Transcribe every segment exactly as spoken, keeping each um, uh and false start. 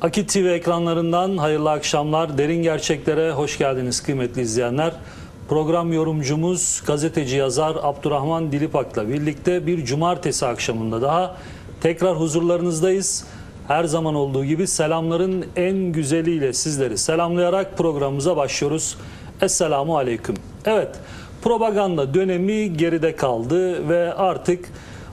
Akit T V ekranlarından hayırlı akşamlar. Derin Gerçeklere hoş geldiniz kıymetli izleyenler. Program yorumcumuz, gazeteci yazar Abdurrahman Dilipak'la birlikte bir cumartesi akşamında daha tekrar huzurlarınızdayız. Her zaman olduğu gibi selamların en güzeliyle sizleri selamlayarak programımıza başlıyoruz. Esselamu Aleyküm. Evet, propaganda dönemi geride kaldı ve artık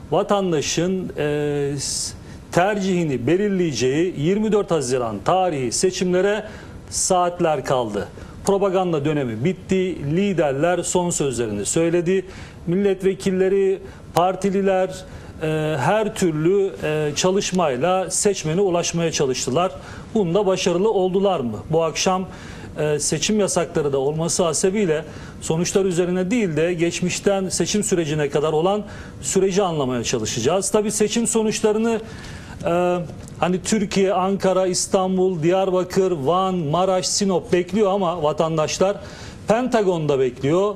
vatandaşın e, tercihini belirleyeceği yirmi dört Haziran tarihi seçimlere saatler kaldı. Propaganda dönemi bitti. Liderler son sözlerini söyledi. Milletvekilleri, partililer e, her türlü e, çalışmayla seçmene ulaşmaya çalıştılar. Bunda başarılı oldular mı? Bu akşam e, seçim yasakları da olması hasebiyle sonuçlar üzerine değil de geçmişten seçim sürecine kadar olan süreci anlamaya çalışacağız. Tabii seçim sonuçlarını Ee, hani Türkiye, Ankara, İstanbul, Diyarbakır, Van, Maraş, Sinop bekliyor ama vatandaşlar Pentagon'da bekliyor,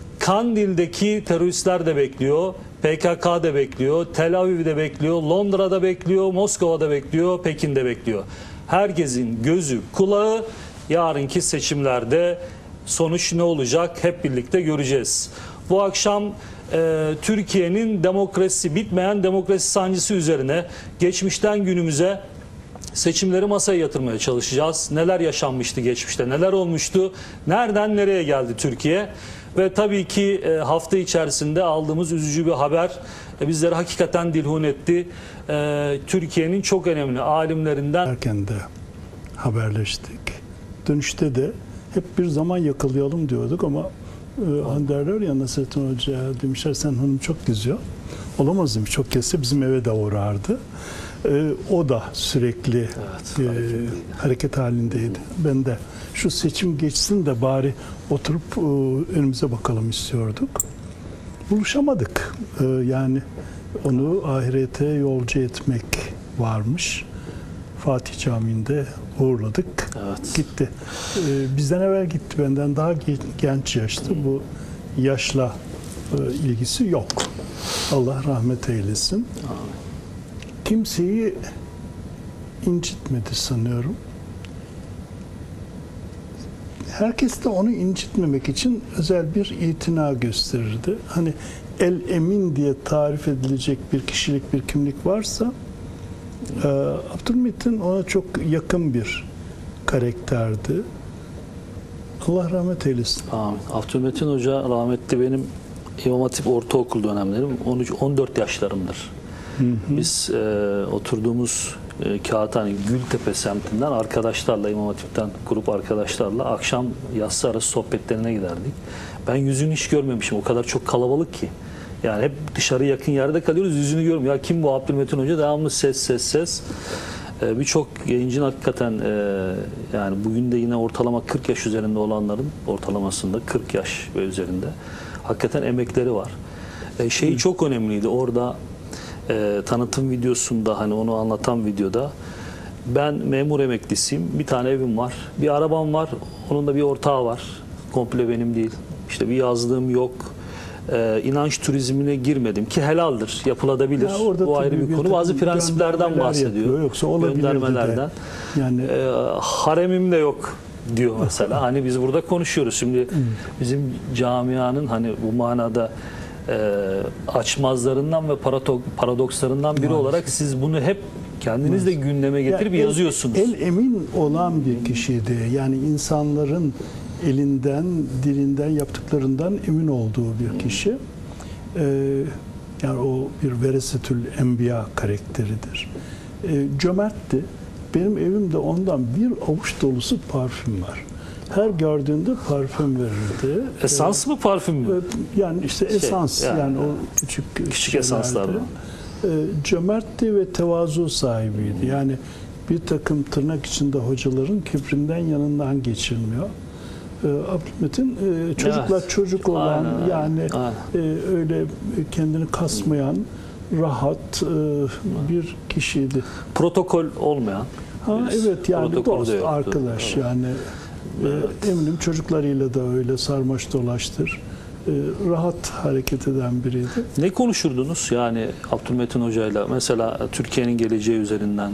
Kandil'deki teröristler de bekliyor, P K K da bekliyor, Tel Aviv'de bekliyor, Londra'da bekliyor, Moskova'da bekliyor, Pekin'de bekliyor. Herkesin gözü, kulağı yarınki seçimlerde sonuç ne olacak hep birlikte göreceğiz. Bu akşam Ee, Türkiye'nin demokrasi, bitmeyen demokrasi sancısı üzerine geçmişten günümüze seçimleri masaya yatırmaya çalışacağız. Neler yaşanmıştı geçmişte, neler olmuştu, nereden nereye geldi Türkiye? Ve tabii ki e, hafta içerisinde aldığımız üzücü bir haber e, bizleri hakikaten dilhun etti. E, Türkiye'nin çok önemli alimlerinden Erken de haberleştik. Dönüşte de hep bir zaman yakalayalım diyorduk ama Hani derler ya Nasrettin Hoca demişler sen hanım çok geziyor. Olamaz demiş, çok gezse bizim eve de uğrardı. Ee, o da sürekli evet, e, hareket halindeydi. Ben de şu seçim geçsin de bari oturup e, önümüze bakalım istiyorduk. Buluşamadık. Ee, yani onu ahirete yolcu etmek varmış. Fatih Camii'nde uğurladık. Evet. Gitti. Ee, bizden evvel gitti. Benden daha genç yaşta. Bu yaşla e, ilgisi yok. Allah rahmet eylesin. Amin. Kimseyi incitmedi sanıyorum. Herkes de onu incitmemek için özel bir itina gösterirdi. Hani el emin diye tarif edilecek bir kişilik, bir kimlik varsa Ee, Abdülmetin ona çok yakın bir karakterdi. Allah rahmet eylesin. Amin. Abdülmetin Hoca rahmetli benim İmam Hatip Ortaokul dönemlerim on üç on dört yaşlarımdır. Hı hı. Biz e, oturduğumuz e, Kağıthane Gültepe semtinden arkadaşlarla, İmam Hatip'ten grup arkadaşlarla akşam yatsı arası sohbetlerine giderdik. Ben yüzünü hiç görmemişim. O kadar çok kalabalık ki. Yani hep dışarı yakın yerde kalıyoruz. Yüzünü görüyorum. Ya kim bu Abdülmetin Hoca? Devamlı ses ses ses. Ee, Birçok yayıncının hakikaten e, yani bugün de yine ortalama kırk yaş üzerinde olanların ortalamasında kırk yaş ve üzerinde hakikaten emekleri var. E, şeyi Hı. çok önemliydi. Orada e, tanıtım videosunda hani onu anlatan videoda ben memur emeklisiyim. Bir tane evim var. Bir arabam var. Onun da bir ortağı var. Komple benim değil. İşte bir yazlığım yok. Ee, inanç turizmine girmedim ki helaldir, yapılabilir. Bu ayrı bir konu. Bazı prensiplerden bahsediyor. Yoksa göndermelerden. De. Yani ee, haremim de yok diyor mesela. Hani biz burada konuşuyoruz. Şimdi bizim camianın hani bu manada e, açmazlarından ve paradokslarından biri olarak siz bunu hep kendiniz de gündeme getirip yani yazıyorsunuz. El, el emin olan bir kişiydi. Yani insanların elinden, dilinden, yaptıklarından emin olduğu bir kişi. Ee, yani o bir veresetül enbiya karakteridir. Ee, cömertti. Benim evimde ondan bir avuç dolusu parfüm var. Her gördüğünde parfüm verirdi. Esans ee, mı, parfüm mü? Yani işte esans, şey, yani, yani o küçük küçük esanslardan. Ee, cömertti ve tevazu sahibiydi. Yani bir takım tırnak içinde hocaların kibrinden yanından geçilmiyor. Abdülmetin e, çocuklar evet. çocuk olan aynen, yani aynen. E, öyle kendini kasmayan rahat e, bir kişiydi. Protokol olmayan. Ha, evet yani dost, arkadaş evet. yani evet. E, eminim çocuklarıyla da öyle sarmaş dolaştır. E, rahat hareket eden biriydi. Ne konuşurdunuz yani Abdülmetin Hoca'yla mesela Türkiye'nin geleceği üzerinden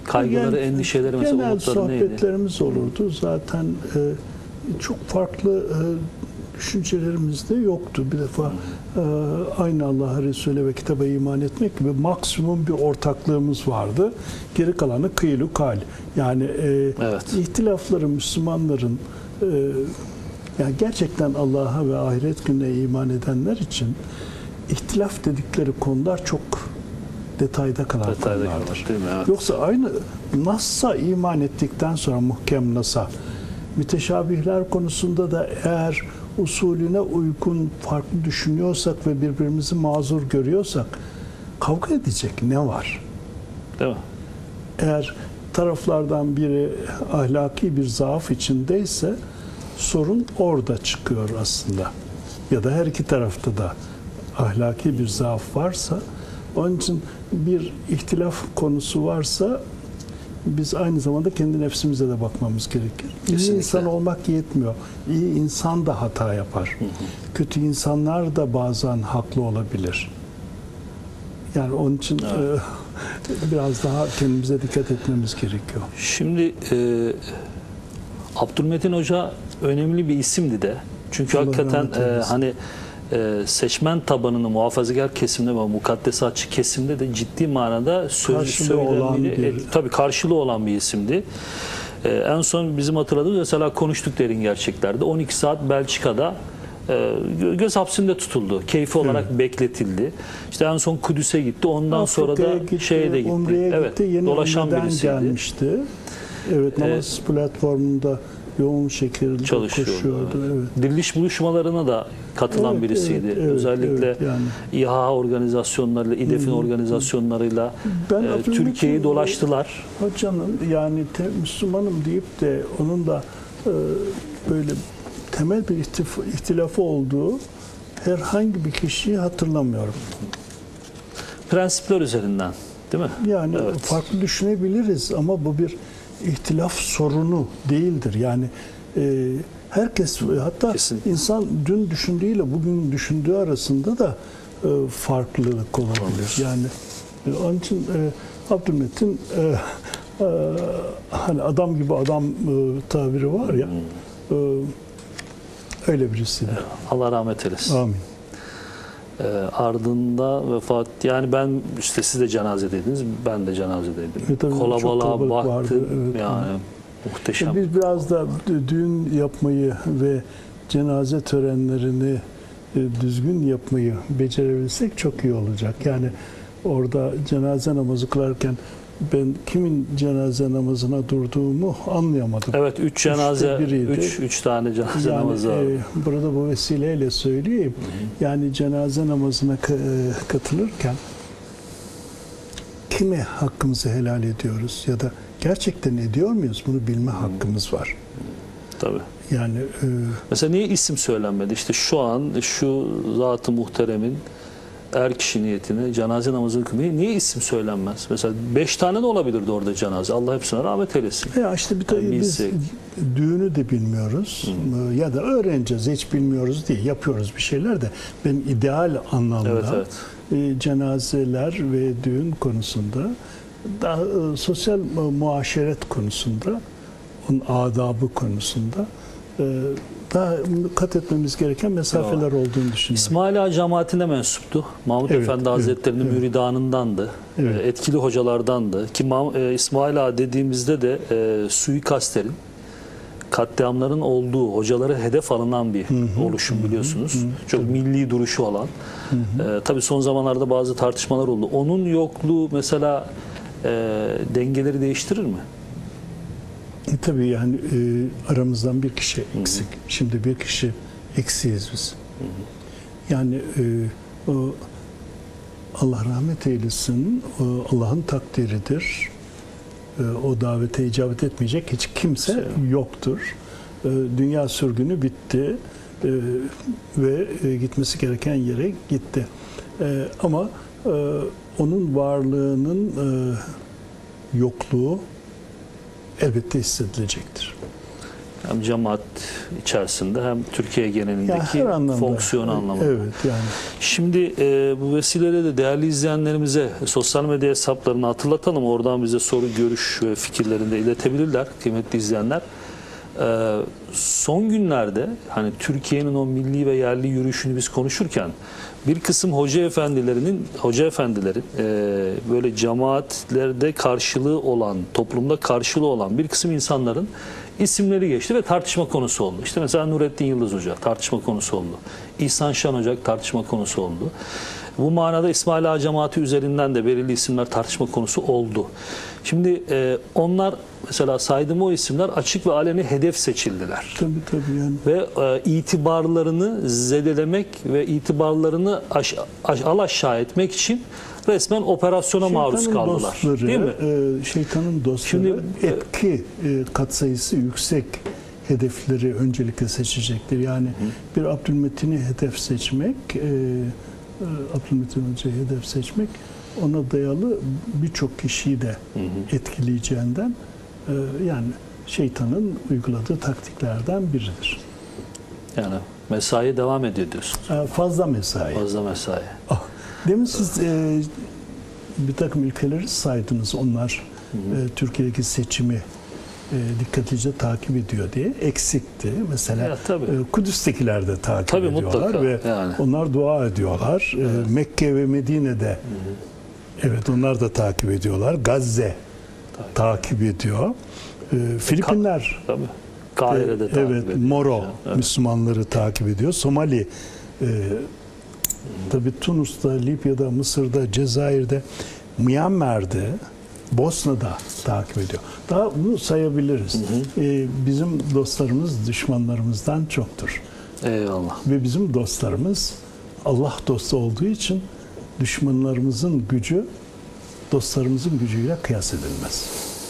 kaygıları, Yani endişeleri, mesela genel umutları neydi? sohbetlerimiz olurdu. Zaten e, çok farklı e, düşüncelerimiz de yoktu. Bir defa e, aynı Allah'a, Resul'e ve kitaba iman etmek gibi maksimum bir ortaklığımız vardı. Geri kalanı kıylu kal. Yani e, Evet. ihtilafları Müslümanların e, yani gerçekten Allah'a ve ahiret gününe iman edenler için ihtilaf dedikleri konular çok detayda kalan Detayda konulardır. kalır, değil mi? Evet. Yoksa aynı Nas'a iman ettikten sonra, muhkem Nas'a, müteşabihler konusunda da eğer usulüne uygun farklı düşünüyorsak ve birbirimizi mazur görüyorsak kavga edecek ne var? Değil mi? Eğer taraflardan biri ahlaki bir zaaf içindeyse sorun orada çıkıyor aslında. Ya da her iki tarafta da ahlaki bir zaaf varsa, onun için bir ihtilaf konusu varsa biz aynı zamanda kendi nefsimize de bakmamız gerekir. Kesinlikle. İyi insan olmak yetmiyor. İyi insan da hata yapar. Hı hı. Kötü insanlar da bazen haklı olabilir. Yani onun için evet. e, biraz daha kendimize dikkat etmemiz gerekiyor. Şimdi e, Abdülmetin Hoca önemli bir isimdi de. Çünkü Allah hakikaten rahmet e, hani e, seçmen tabanını muhafazakar kesimde ve mukaddesatçı kesimde de ciddi manada söz, Karşılığı olan bir- e, tabii karşılığı olan bir isimdi. E, en son bizim hatırladığımız mesela konuştuk derin gerçeklerde. on iki saat Belçika'da e, göz hapsinde tutuldu. Keyfi olarak evet. bekletildi. İşte en son Kudüs'e gitti. Ondan Afrika'ya sonra da gitti, şeye de gitti. Umre'ye Evet. gitti. Yeni Dolaşan Umre'den birisiydi. gelmişti. Evet, namaz ee, platformunda yoğun şekilde çalışıyordu. koşuyordu. Evet. Diriliş buluşmalarına da katılan Evet, birisiydi. evet, evet, Özellikle evet, yani. İHA organizasyonlarıyla, İDEF'in Hı-hı. organizasyonlarıyla Ben e, Türkiye'yi dolaştılar. Hocanın yani te, Müslümanım deyip de onun da e, böyle temel bir ihtif, ihtilafı olduğu herhangi bir kişiyi hatırlamıyorum. Prensipler üzerinden, değil mi? Yani evet. farklı düşünebiliriz ama bu bir ihtilaf sorunu değildir. Yani e, herkes, hatta Kesinlikle. insan dün düşündüğüyle bugün düşündüğü arasında da e, farklılık olabilir. Olabilir. Yani e, onun için e, Abdülmetin e, e, hani adam gibi adam e, tabiri var ya, e, öyle birisiydi. Allah rahmet eylesin. Amin. E, ardında vefat, yani ben işte siz de cenazedeydiniz, ben de cenazedeydim. E, Kolabalığa baktım vardı, evet, yani evet. muhteşem. Biz biraz da düğün yapmayı ve cenaze törenlerini düzgün yapmayı becerebilsek çok iyi olacak. Yani orada cenaze namazı kılarken ben kimin cenaze namazına durduğumu anlayamadım. Evet, üç cenaze, üç, üç tane cenaze yani, namazı var. E, burada bu vesileyle söyleyeyim. Hı hı. Yani cenaze namazına katılırken kime hakkımızı helal ediyoruz ya da gerçekten ediyor muyuz? Bunu bilme hakkımız var. Tabii. Yani e, mesela niye isim söylenmedi? İşte şu an şu zat-ı muhteremin er kişi niyetine cenaze namazını kılmayı niye isim söylenmez? Mesela beş tane de olabilirdi orada cenaze. Allah hepsine rahmet eylesin. Ya işte bir tabii yani biz düğünü de bilmiyoruz. Hı. Ya da öğreneceğiz. Hiç bilmiyoruz diye yapıyoruz bir şeyler de. Ben ideal anlamda evet, evet. E, cenazeler ve düğün konusunda daha e, sosyal muaşeret konusunda, onun adabı konusunda e, daha kat etmemiz gereken mesafeler olduğunu düşünüyorum. İsmaila cemaatine mensuptu. Mahmud evet, Efendi evet, Hazretleri'nin evet. müridanındandı. Evet. Etkili hocalardandı. Ki İsmaila dediğimizde de e, suikastlerin, katliamların olduğu, hocaları hedef alınan bir hı hı, oluşum biliyorsunuz. Hı hı, Çok tabii. milli duruşu olan. Hı hı. E, tabii son zamanlarda bazı tartışmalar oldu. Onun yokluğu mesela e, dengeleri değiştirir mi? E, tabii yani e, aramızdan bir kişi eksik. Hı hı. Şimdi bir kişi eksiyiz biz. Hı hı. Yani e, o, Allah rahmet eylesin, Allah'ın takdiridir. E, o davete icabet etmeyecek hiç kimse şey. yoktur. E, dünya sürgünü bitti e, ve e, gitmesi gereken yere gitti. E, ama e, onun varlığının e, yokluğu elbette hissedilecektir. Hem cemaat içerisinde hem Türkiye Ya genelindeki her anlamda. fonksiyon anlamında. Evet yani. Şimdi e, bu vesileyle de değerli izleyenlerimize sosyal medya hesaplarını hatırlatalım. Oradan bize soru, görüş ve fikirlerini de iletebilirler kıymetli izleyenler. E, son günlerde hani Türkiye'nin o milli ve yerli yürüyüşünü biz konuşurken bir kısım hoca efendilerinin, hoca efendilerin e, böyle cemaatlerde karşılığı olan, toplumda karşılığı olan bir kısım insanların isimleri geçti ve tartışma konusu oldu. İşte mesela Nurettin Yıldız Hoca tartışma konusu oldu. İhsan Şan Hoca tartışma konusu oldu. Bu manada İsmail Ağa cemaati üzerinden de belirli isimler tartışma konusu oldu. Şimdi e, onlar mesela saydığım o isimler açık ve aleni hedef seçildiler. Tabii tabii yani. Ve e, itibarlarını zedelemek ve itibarlarını aş, aş, alaşağı etmek için resmen operasyona maruz Şeytanın kaldılar. dostları, Değil mi? e, şeytanın dostları Şimdi, etki e, katsayısı yüksek hedefleri öncelikle seçecektir. Yani hı. bir Abdülmetin'i hedef seçmek, e, e, Abdülmetin Hoca'yı hedef seçmek ona dayalı birçok kişiyi de hı hı. etkileyeceğinden e, yani şeytanın uyguladığı taktiklerden biridir. Yani mesai devam ediyor diyorsunuz. E, fazla mesai. Fazla mesai. Ah, demin siz e, bir takım ülkeleri saydınız. Onlar hı hı. E, Türkiye'deki seçimi e, dikkatlice takip ediyor diye. Eksikti. Mesela ya, tabii. e, Kudüs'tekiler de takip tabii, ediyorlar mutlaka. ve yani. onlar dua ediyorlar. Evet. E, Mekke ve Medine'de hı hı. evet onlar da takip ediyorlar. Gazze takip, takip ediyor. E, Filipinler Ka tabii. Kahire'de takip evet, ediyor. Moro evet. Müslümanları takip ediyor. Somali e, tabii Tunus'ta, Libya'da, Mısır'da, Cezayir'de, Myanmar'da, Bosna'da takip ediyor. Daha bunu sayabiliriz. Hı hı. Ee, bizim dostlarımız düşmanlarımızdan çoktur. Eyvallah. Ve bizim dostlarımız Allah dostu olduğu için düşmanlarımızın gücü dostlarımızın gücüyle kıyas edilmez.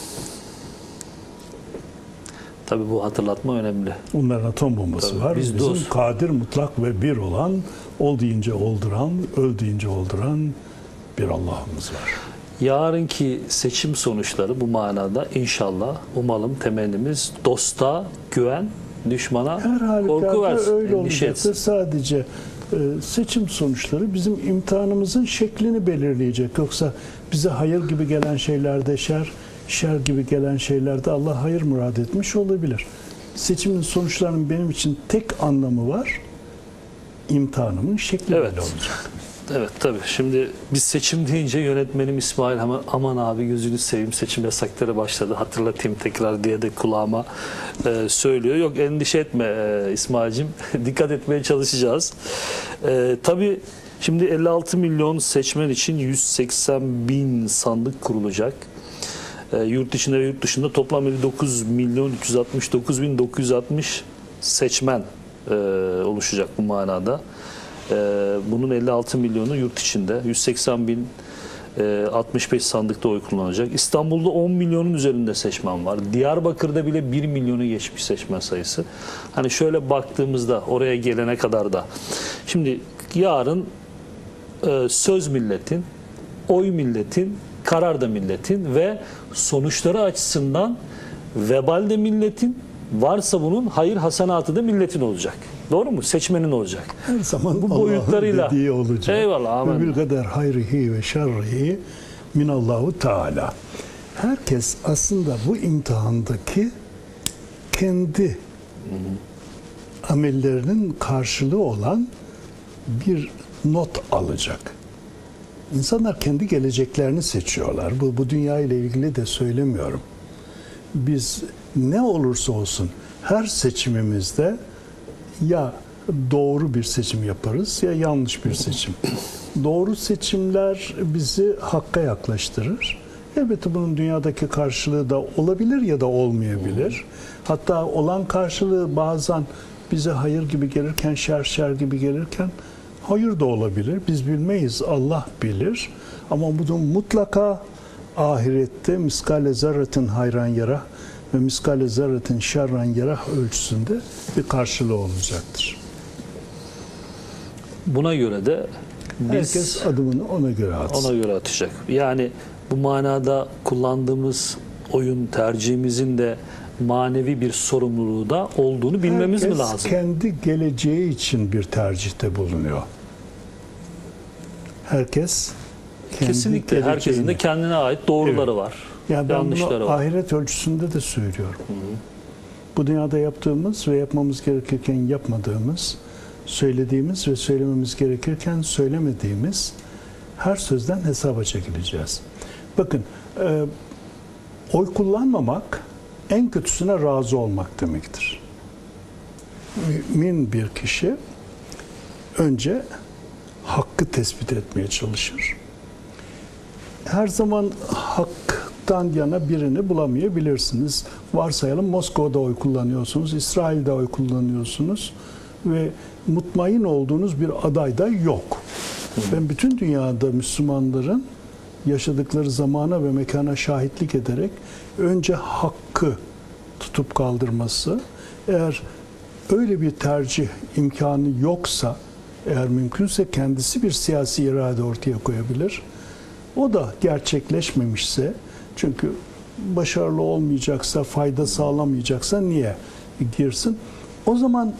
Tabii bu hatırlatma önemli. Onların atom bombası Tabii, var. Biz Bizim dost. kadir, mutlak ve bir olan, ol deyince olduran, öl deyince olduran bir Allah'ımız var. Yarınki seçim sonuçları bu manada inşallah umalım temennimiz dosta güven, düşmana Her korku versin, öyle endişe olacaktır. etsin. Sadece e, seçim sonuçları bizim imtihanımızın şeklini belirleyecek. Yoksa bize hayır gibi gelen şeylerde şer, şer gibi gelen şeylerde Allah hayır murad etmiş olabilir. Seçimin sonuçlarının benim için tek anlamı var. İmtihanımın şekli evet. böyle olacak. Evet tabii. Şimdi biz seçim deyince yönetmenim İsmail hemen aman abi gözünü seveyim seçim yasakları başladı hatırlatayım tekrar diye de kulağıma e, söylüyor. Yok endişe etme e, İsmail'cim dikkat etmeye çalışacağız. E, tabii şimdi elli altı milyon seçmen için yüz seksen bin sandık kurulacak. E, yurt içinde ve yurt dışında toplam elli dokuz milyon üç yüz altmış dokuz bin dokuz yüz altmış seçmen e, oluşacak bu manada. Bunun elli altı milyonu yurt içinde, yüz seksen bin altmış beş sandıkta oy kullanacak. İstanbul'da on milyonun üzerinde seçmen var. Diyarbakır'da bile bir milyonu geçmiş seçmen sayısı. Hani şöyle baktığımızda oraya gelene kadar da. Şimdi yarın söz milletin, oy milletin, karar da milletin ve sonuçları açısından vebal de milletin, varsa bunun hayır hasenatı da milletin olacak. Doğru mu? Seçmenin olacak. Her zaman bu boyutlarıyla dediği olacak. Eyvallah. Amin. Ve bil kader hayrihi ve şerrihi minallahu teala. Herkes aslında bu imtihandaki kendi Hı-hı. amellerinin karşılığı olan bir not alacak. İnsanlar kendi geleceklerini seçiyorlar. Bu, bu dünya ile ilgili de söylemiyorum. Biz ne olursa olsun her seçimimizde ya doğru bir seçim yaparız ya yanlış bir seçim. Doğru seçimler bizi hakka yaklaştırır. Elbette bunun dünyadaki karşılığı da olabilir ya da olmayabilir. Hatta olan karşılığı bazen bize hayır gibi gelirken, şer şer gibi gelirken hayır da olabilir. Biz bilmeyiz, Allah bilir. Ama bunun mutlaka ahirette miskale zerretin hayran yara ve miskale zerretin şerran yara ölçüsünde bir karşılığı olacaktır. Buna göre de biz herkes adımını ona göre atsın. Ona göre atacak. Yani bu manada kullandığımız oyun tercihimizin de manevi bir sorumluluğu da olduğunu bilmemiz Herkes mi lazım? kendi geleceği için bir tercihte bulunuyor. Herkes kendi Kesinlikle herkesin de geleceğini- kendine ait doğruları Evet. var. Yani ben yanlışları bunu var. ahiret ölçüsünde de söylüyorum. Bu dünyada yaptığımız ve yapmamız gerekirken yapmadığımız, söylediğimiz ve söylememiz gerekirken söylemediğimiz her sözden hesaba çekileceğiz. Bakın, e, oy kullanmamak en kötüsüne razı olmak demektir. Mümin bir kişi önce hakkı tespit etmeye çalışır. Her zaman haktan yana birini bulamayabilirsiniz. Varsayalım Moskova'da oy kullanıyorsunuz, İsrail'de oy kullanıyorsunuz ve mutmain olduğunuz bir aday da yok. Ben bütün dünyada Müslümanların yaşadıkları zamana ve mekana şahitlik ederek önce hakkı tutup kaldırması, eğer öyle bir tercih imkanı yoksa, eğer mümkünse kendisi bir siyasi irade ortaya koyabilir. O da gerçekleşmemişse, çünkü başarılı olmayacaksa, fayda sağlamayacaksa niye girsin? O zaman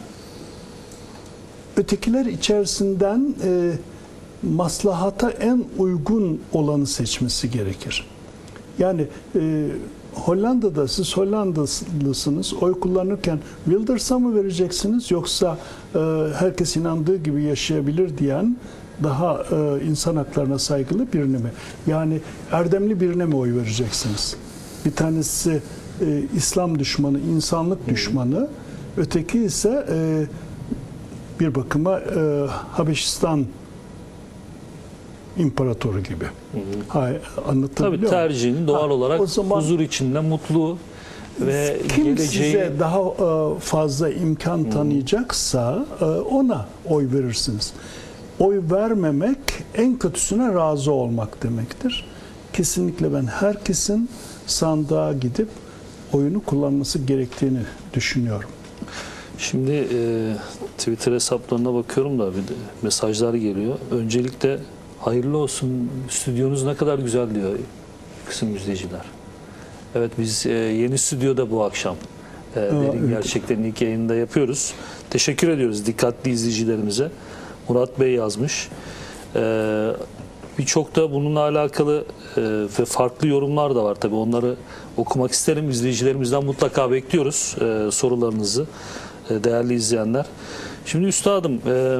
ötekiler içerisinden e, maslahata en uygun olanı seçmesi gerekir. Yani e, Hollanda'da siz Hollandalısınız, oy kullanırken Wilders'a mı vereceksiniz, yoksa e, herkes inandığı gibi yaşayabilir diyen daha e, insan haklarına saygılı birine mi? Yani erdemli birine mi oy vereceksiniz? Bir tanesi e, İslam düşmanı, insanlık düşmanı, öteki ise e, bir bakıma e, Habeşistan imparatoru gibi. Hayır, anlatabiliyor muyum? Tabii tercihini doğal Ha, olarak o zaman huzur içinde, mutlu ve kim geleceği... size daha e, fazla imkan tanıyacaksa e, ona oy verirsiniz. Oy vermemek en kötüsüne razı olmak demektir. Kesinlikle ben herkesin sandığa gidip oyunu kullanması gerektiğini düşünüyorum. Şimdi e, Twitter hesaplarına bakıyorum da bir de mesajlar geliyor. Öncelikle hayırlı olsun, stüdyonuz ne kadar güzel diyor kısım izleyiciler. Evet, biz e, yeni stüdyoda bu akşam e, Derin evet. Gerçeklerin ilk yayında yapıyoruz. Teşekkür ediyoruz dikkatli izleyicilerimize. Murat Bey yazmış. E, Birçok da bununla alakalı e, ve farklı yorumlar da var tabii. Onları okumak isterim. İzleyicilerimizden mutlaka bekliyoruz e, sorularınızı e, değerli izleyenler. Şimdi üstadım, e,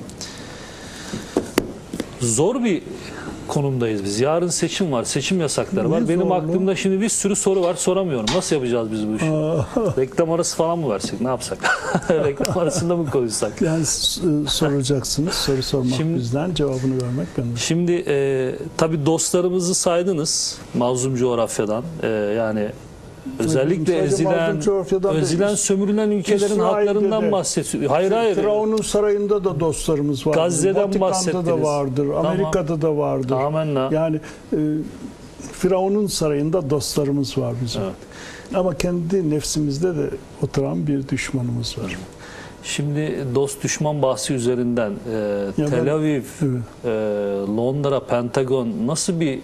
zor bir konumdayız biz. Yarın seçim var, seçim yasakları var. Ne Benim zorlu? aklımda şimdi bir sürü soru var, soramıyorum. Nasıl yapacağız biz bu işi? Reklam arası falan mı versek, ne yapsak? Reklam arasında mı konuşsak? Yani s- soracaksınız, soru sormak Şimdi- bizden, cevabını vermek benden. Şimdi e, tabii dostlarımızı saydınız mazlum coğrafyadan. E, yani özellikle sadece ezilen, mazlum coğrafyadan değil, ezilen sömürülen ülkelerin İsrail'de haklarından de, bahsediyor. Hayır hayır. Firavun'un sarayında da dostlarımız vardır. Gazze'den Vatikan'da bahsettiniz. da vardır. Tamam. Amerika'da da vardır. Amenna. Yani e, Firavun'un sarayında dostlarımız var bizim. Evet. Ama kendi nefsimizde de oturan bir düşmanımız var. Şimdi dost düşman bahsi üzerinden e, Ya Tel ben- Aviv, Evet. e, Londra, Pentagon nasıl bir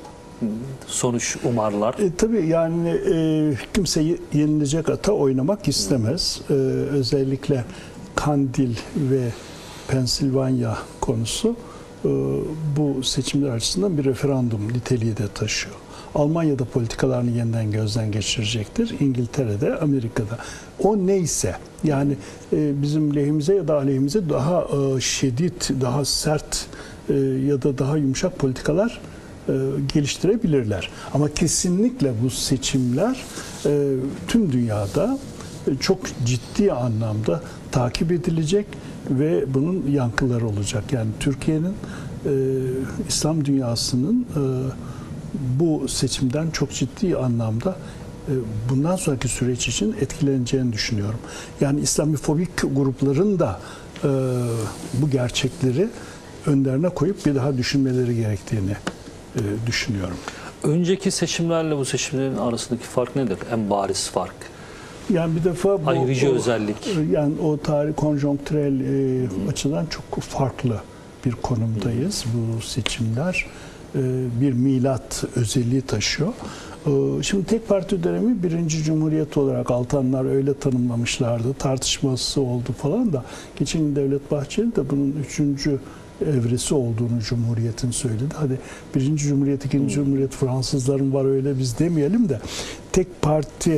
sonuç umarlar? E, tabii yani e, kimse ye- yenilecek ata oynamak istemez. E, özellikle Kandil ve Pensilvanya konusu e, bu seçimler açısından bir referandum niteliği de taşıyor. Almanya'da politikalarını yeniden gözden geçirecektir. İngiltere'de, Amerika'da. O neyse, yani e, bizim lehimize ya da aleyhimize daha e, şiddet, daha sert e, ya da daha yumuşak politikalar e, geliştirebilirler. Ama kesinlikle bu seçimler e, tüm dünyada e, çok ciddi anlamda takip edilecek ve bunun yankıları olacak. Yani Türkiye'nin, e, İslam dünyasının e, bu seçimden çok ciddi anlamda e, bundan sonraki süreç için etkileneceğini düşünüyorum. Yani İslamofobik grupların da e, bu gerçekleri önlerine koyup bir daha düşünmeleri gerektiğini e, düşünüyorum. Önceki seçimlerle bu seçimlerin arasındaki fark nedir? En bariz fark. Yani bir defa bu Ayrıcı o, özellik. yani o tarih konjonktürel e, açıdan çok farklı bir konumdayız. Bu seçimler e, bir milat özelliği taşıyor. Ee, Şimdi tek parti dönemi birinci cumhuriyet olarak Altanlar öyle tanımlamışlardı. Tartışması oldu falan da. Geçen gün Devlet Bahçeli de bunun üçüncü evresi olduğunu Cumhuriyet'in söyledi. Hadi birinci Cumhuriyet, ikinci Cumhuriyet Fransızların var öyle biz demeyelim de tek parti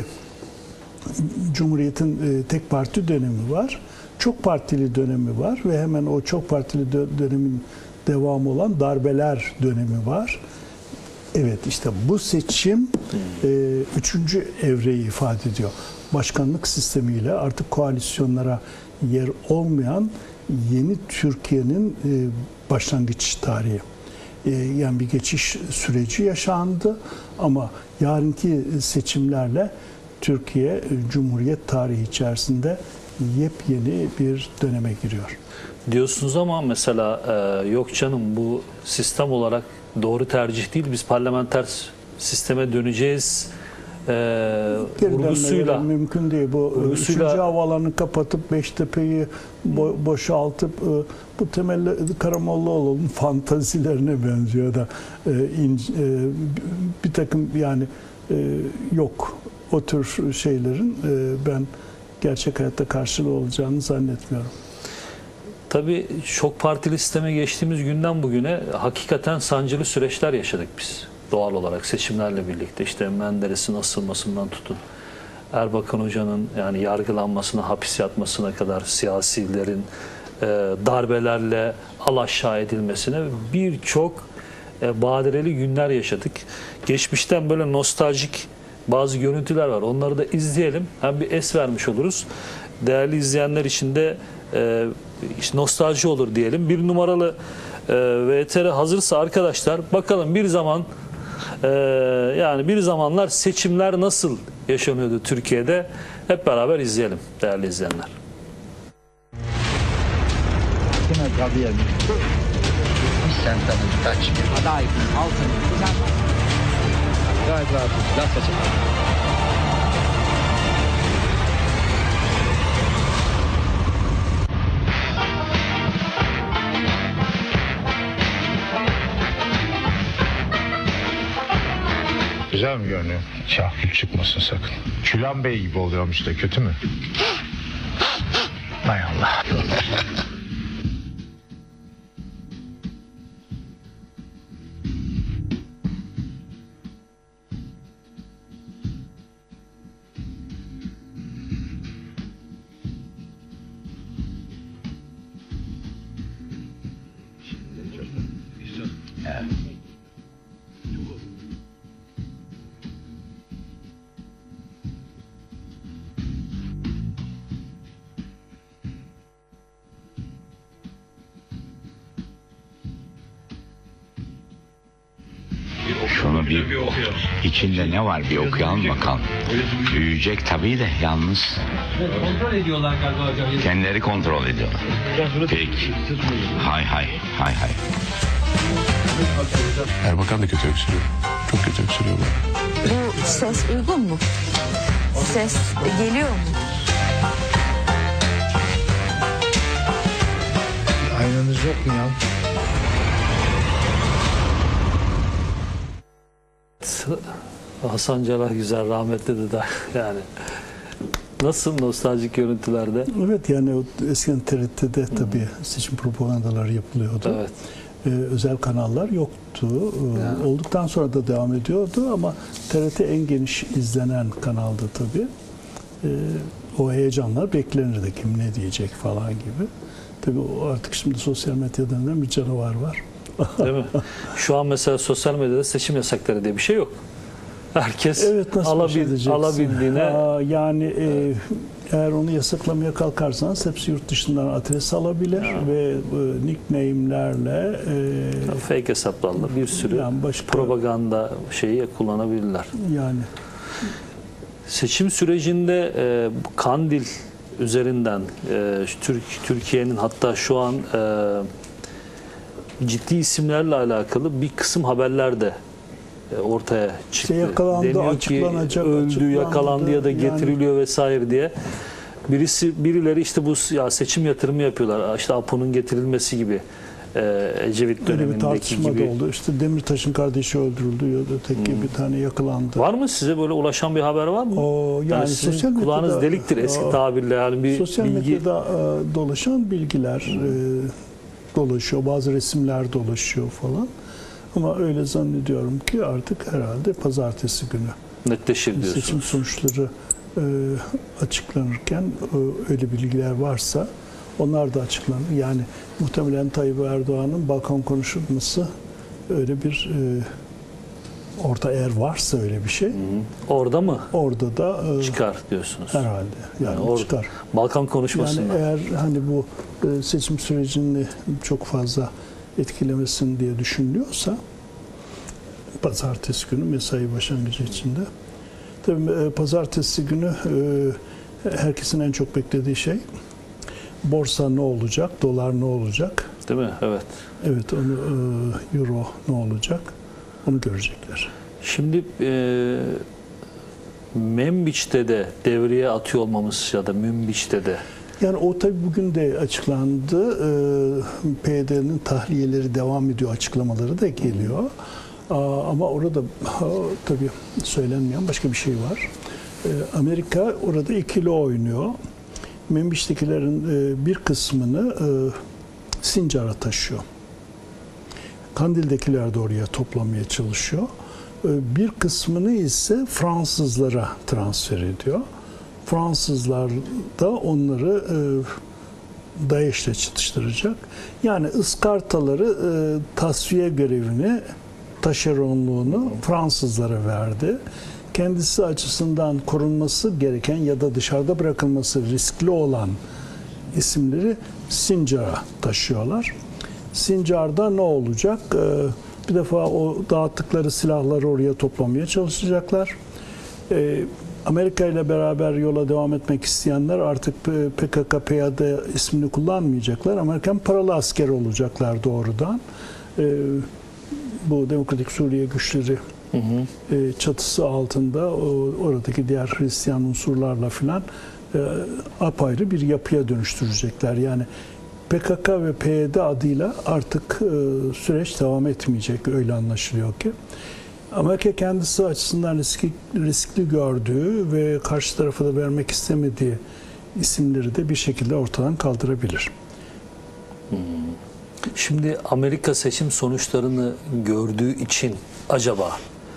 Cumhuriyet'in e, tek parti dönemi var. Çok partili dönemi var ve hemen o çok partili dö- dönemin devamı olan darbeler dönemi var. Evet, işte bu seçim e, üçüncü evreyi ifade ediyor. Başkanlık sistemiyle artık koalisyonlara yer olmayan yeni Türkiye'nin e, başlangıç tarihi. E, yani bir geçiş süreci yaşandı ama yarınki seçimlerle Türkiye e, Cumhuriyet tarihi içerisinde yepyeni bir döneme giriyor. Diyorsunuz ama mesela e, yok canım bu sistem olarak doğru tercih değil. Biz parlamenter sisteme döneceğiz. E, Geri vurgusuyla dönmeleri mümkün değil. Bu vurgusuyla- üçüncü havalanı kapatıp Beştepe'yi bo- boşaltıp e, bu temelli Karamollaoğlu'nun fantazilerine benziyor da e, in- e, bir takım yani e, yok. O tür şeylerin e, ben gerçek hayatta karşılığı olacağını zannetmiyorum. tabii çok partili sisteme geçtiğimiz günden bugüne hakikaten sancılı süreçler yaşadık biz. Doğal olarak seçimlerle birlikte işte Menderes'in asılmasından tutun Erbakan Hoca'nın yani yargılanmasına, hapis yatmasına kadar siyasilerin e, darbelerle alaşağı edilmesine birçok e, badireli günler yaşadık. Geçmişten böyle nostaljik bazı görüntüler var. Onları da izleyelim. Hem bir es vermiş oluruz. Değerli izleyenler için de e, işte nostalji olur diyelim. Bir numaralı e, V T R hazırsa arkadaşlar bakalım bir zaman e, yani bir zamanlar seçimler nasıl yaşanıyordu Türkiye'de hep beraber izleyelim değerli izleyenler. Yine tabiye mi? Sen tanın kaç. Aday altın. Gayet rahatız. Laf seçim. Güzel mi görünüyor? Kahkül çıkmasın sakın. Külan Bey gibi oluyormuş da kötü mü? Hay Allah. Şunu bir içinde ne var bir okuyalım bakalım. Büyüyecek tabii de yalnız. Kontrol ediyorlar galiba hocam. Kendileri kontrol ediyorlar. Peki. Hay hay hay hay. Erbakan da kötü öksürüyor. Çok kötü öksürüyor. Bu ses uygun mu? Ses geliyor mu? Aynanız yok mu ya? Hasan Celal Güzel rahmetli de yani nasıl nostaljik görüntülerde. Evet yani o eskiden T R T'de tabii seçim propagandaları yapılıyordu. Evet. Ee, özel kanallar yoktu. Ee, Yani. Olduktan sonra da devam ediyordu ama T R T en geniş izlenen kanaldı tabii. Ee, o heyecanlar beklenirdi kim ne diyecek falan gibi. Tabii o artık şimdi sosyal medyadan bir canavar var. Değil mi? Şu an mesela sosyal medyada seçim yasakları diye bir şey yok. Herkes Evet, nasıl baş alabil, edeceksin? alabildiğine Aa, yani e, eğer onu yasaklamaya kalkarsanız hepsi yurt dışından adres alabilir ve e, nickname'lerle e, fake hesaplarla bir sürü yani başka propaganda şeyi kullanabilirler. yani Seçim sürecinde e, bu Kandil üzerinden e, Türk Türkiye'nin hatta şu an e, ciddi isimlerle alakalı bir kısım haberler de e, ortaya çıktı. İşte yakalandı, Deniyor ki açıklanacak, öldü, açıklandı yakalandı ya da yani. getiriliyor vesaire diye. Birisi birileri işte bu ya seçim yatırımı yapıyorlar. İşte Apo'nun getirilmesi gibi e, Ecevit Öyle bir dönemindeki tartışma gibi. da oldu. İşte Demirtaş'ın kardeşi öldürüldü ya da tek Hmm. bir tane yakılandı. Var mı size böyle ulaşan bir haber var mı? O, yani, Yani sizin sosyal kulağınız medyada, deliktir eski o, tabirle, yani bir sosyal bilgi. medyada e, dolaşan bilgiler e, dolaşıyor. Bazı resimler dolaşıyor falan. Ama öyle zannediyorum ki artık herhalde pazartesi günü Netleşir seçim diyorsunuz. sonuçları e, açıklanırken e, öyle bilgiler varsa onlar da açıklanır. Yani muhtemelen Tayyip Erdoğan'ın balkon konuşması öyle bir e, orada eğer varsa öyle bir şey Orada mı orada da e, çıkar diyorsunuz? herhalde yani Yani or- çıkar. Balkan konuşmasında. Yani eğer hani bu e, seçim sürecini çok fazla etkilemesin diye düşünülüyorsa pazartesi günü mesai başlangıcı içinde. Tabii e, pazartesi günü e, herkesin en çok beklediği şey borsa ne olacak, dolar ne olacak? Değil mi? Evet. Evet, onu e, euro ne olacak? Onu görecekler. Şimdi e, Membiç'te de devreye atıyor olmamız ya da Münbiç'te de Yani o tabii bugün de açıklandı. Ee, P Y D'nin tahliyeleri devam ediyor, açıklamaları da geliyor. Aa, ama orada ha, tabii söylenmeyen başka bir şey var. Ee, Amerika orada ikili oynuyor. Membiç'tekilerin e, bir kısmını e, Sincar'a taşıyor. Kandil'dekiler de oraya toplamaya çalışıyor. Ee, bir kısmını ise Fransızlara transfer ediyor. Fransızlar da onları e, DAEŞ'le çatıştıracak. Yani ıskartaları e, tasfiye görevini, taşeronluğunu Fransızlara verdi. Kendisi açısından korunması gereken ya da dışarıda bırakılması riskli olan isimleri Sincar'a taşıyorlar. Sincar'da ne olacak? E, bir defa o dağıttıkları silahları oraya toplamaya çalışacaklar. E, Amerika ile beraber yola devam etmek isteyenler artık P K K P Y D ismini kullanmayacaklar. Amerikan paralı asker olacaklar doğrudan. Ee, bu Demokratik Suriye güçleri hı hı. E, çatısı altında o, oradaki diğer Hristiyan unsurlarla filan e, apayrı bir yapıya dönüştürecekler. Yani P K K ve P Y D adıyla artık e, süreç devam etmeyecek, öyle anlaşılıyor ki. Amerika kendisi açısından riskli, riskli gördüğü ve karşı tarafa da vermek istemediği isimleri de bir şekilde ortadan kaldırabilir. Hmm. Şimdi Amerika seçim sonuçlarını gördüğü için acaba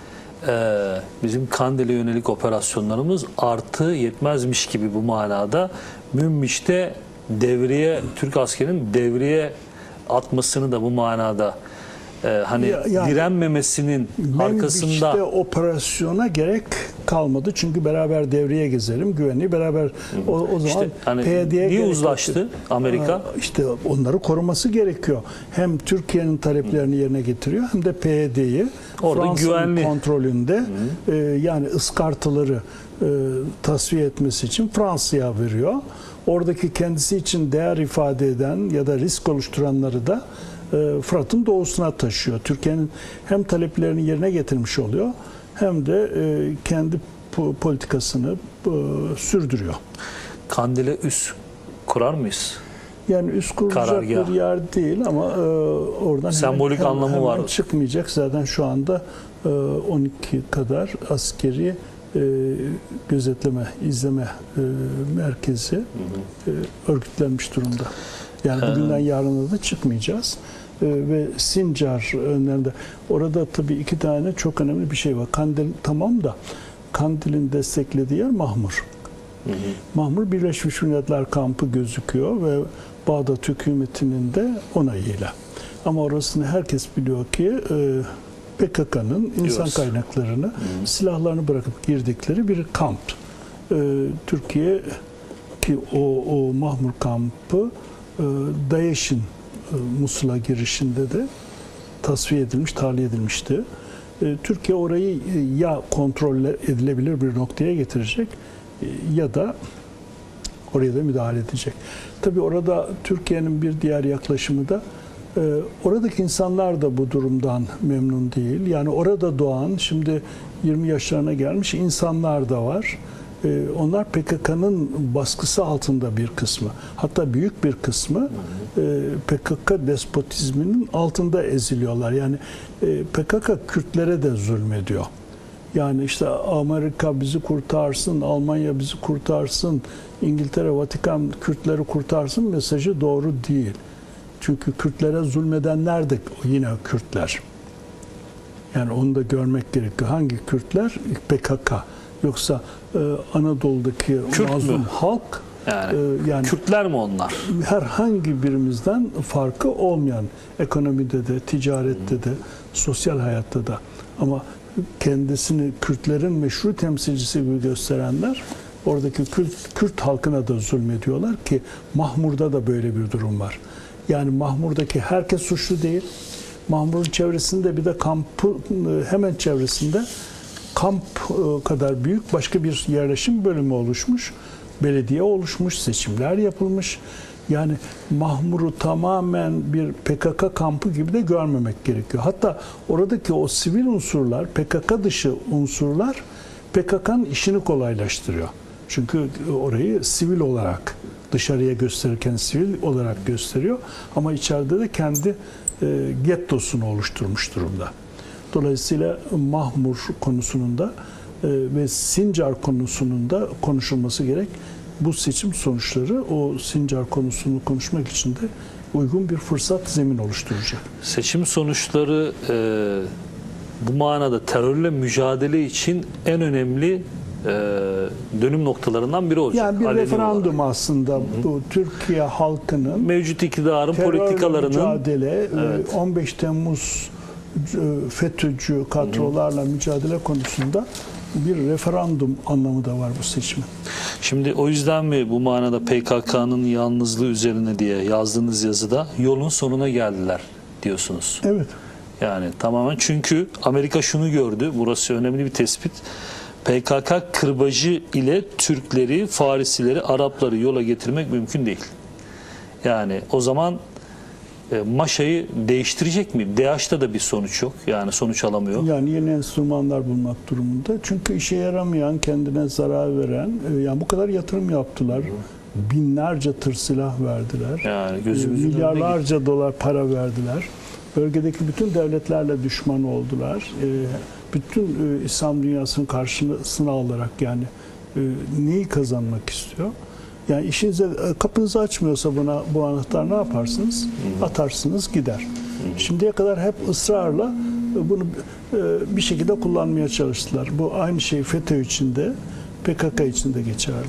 e, bizim Kandil'e yönelik operasyonlarımız artı yetmezmiş gibi bu manada Münbiç'te devreye, Türk askerinin devreye atmasını da bu manada Ee, hani yani, direnmemesinin arkasında işte operasyona gerek kalmadı çünkü beraber devreye gezelim, güvenliği beraber o, o zaman işte, hani P Y D'ye niye uzlaştı Amerika? İşte onları koruması gerekiyor. Hem Türkiye'nin taleplerini yerine getiriyor hem de P Y D'yi Fransa'nın kontrolünde e, yani ıskartaları e, tasfiye etmesi için Fransa'ya veriyor. Oradaki kendisi için değer ifade eden ya da risk oluşturanları da Fırat'ın doğusuna taşıyor. Türkiye'nin hem taleplerini yerine getirmiş oluyor hem de kendi politikasını sürdürüyor. Kandil'e üs kurar mıyız? Yani üst kurulacak Karargah. bir yer değil ama oradan sembolik hemen, anlamı hemen var. Çıkmayacak. Zaten şu anda on iki kadar askeri gözetleme, izleme merkezi hı hı. örgütlenmiş durumda. Yani bugünden yarına da çıkmayacağız. Ee, ve Sincar önlerinde. Orada tabii iki tane çok önemli bir şey var. Kandil tamam da Kandil'in desteklediği yer Mahmur. Hı hı. Mahmur Birleşmiş Milletler kampı gözüküyor ve Bağdat hükümetinin de onayıyla. Ama orasını herkes biliyor ki e, P K K'nın insan Diyoruz. kaynaklarını, hı hı. silahlarını bırakıp girdikleri bir kamp. E, Türkiye ki o, o Mahmur kampı DAEŞ'in Musul'a girişinde de tasfiye edilmiş, tahliye edilmişti. Türkiye orayı ya kontrol edilebilir bir noktaya getirecek ya da oraya da müdahale edecek. Tabii orada Türkiye'nin bir diğer yaklaşımı da oradaki insanlar da bu durumdan memnun değil. Yani orada doğan, şimdi yirmi yaşlarına gelmiş insanlar da var. e, onlar P K K'nın baskısı altında bir kısmı. Hatta büyük bir kısmı e, P K K despotizminin altında eziliyorlar. Yani e, P K K Kürtlere de zulmediyor. Yani işte Amerika bizi kurtarsın, Almanya bizi kurtarsın, İngiltere, Vatikan Kürtleri kurtarsın mesajı doğru değil. Çünkü Kürtlere zulmedenler de yine Kürtler. Yani onu da görmek gerekiyor. Hangi Kürtler? P K K. Yoksa e, Anadolu'daki Kürt mazlum mü? halk Yani, e, yani Kürtler mi onlar? herhangi birimizden farkı olmayan, ekonomide de, ticarette de, sosyal hayatta da, ama kendisini Kürtlerin meşru temsilcisi gibi gösterenler oradaki Kürt, Kürt halkına da zulmediyorlar ki Mahmur'da da böyle bir durum var. Yani Mahmur'daki herkes suçlu değil. Mahmur'un çevresinde bir de kampı hemen çevresinde kamp kadar büyük başka bir yerleşim bölümü oluşmuş. Belediye oluşmuş, seçimler yapılmış. Yani Mahmur'u tamamen bir P K K kampı gibi de görmemek gerekiyor. Hatta oradaki o sivil unsurlar, P K K dışı unsurlar P K K'nın işini kolaylaştırıyor. Çünkü orayı sivil olarak dışarıya gösterirken sivil olarak gösteriyor ama içeride de kendi e, gettosunu oluşturmuş durumda. Dolayısıyla Mahmur konusunun da e, ve Sincar konusunun da konuşulması gerek. Bu seçim sonuçları o Sincar konusunu konuşmak için de uygun bir fırsat, zemin oluşturacak. Seçim sonuçları e, bu manada terörle mücadele için en önemli e, dönüm noktalarından biri olacak. Yani bir aleni referandum olarak. aslında. Hı-hı. Bu Türkiye halkının Mevcut iktidarın terörle politikalarının mücadele, evet. on beş Temmuz FETÖ'cü kadrolarla Hı-hı. mücadele konusunda bir referandum anlamı da var bu seçimin. Şimdi o yüzden mi bu manada P K K'nın yalnızlığı üzerine diye yazdığınız yazıda yolun sonuna geldiler diyorsunuz? Evet. Yani tamamen, çünkü Amerika şunu gördü, burası önemli bir tespit. P K K kırbacı ile Türkleri, Farisileri, Arapları yola getirmek mümkün değil. Yani o zaman e, maşayı değiştirecek mi? D H'da da bir sonuç yok. Yani sonuç alamıyor. Yani yeni enstrümanlar bulmak durumunda. Çünkü işe yaramayan, kendine zarar veren, e, yani bu kadar yatırım yaptılar. Binlerce tır silah verdiler. Yani gözümüzün e, milyarlarca dolar para verdiler. Bölgedeki bütün devletlerle düşman oldular. E, bütün e, İslam dünyasının karşısına alarak yani e, neyi kazanmak istiyor? Yani işinize, kapınızı açmıyorsa buna bu anahtar ne yaparsınız? Atarsınız gider. Şimdiye kadar hep ısrarla bunu bir şekilde kullanmaya çalıştılar. Bu aynı şey FETÖ içinde, P K K içinde geçerli.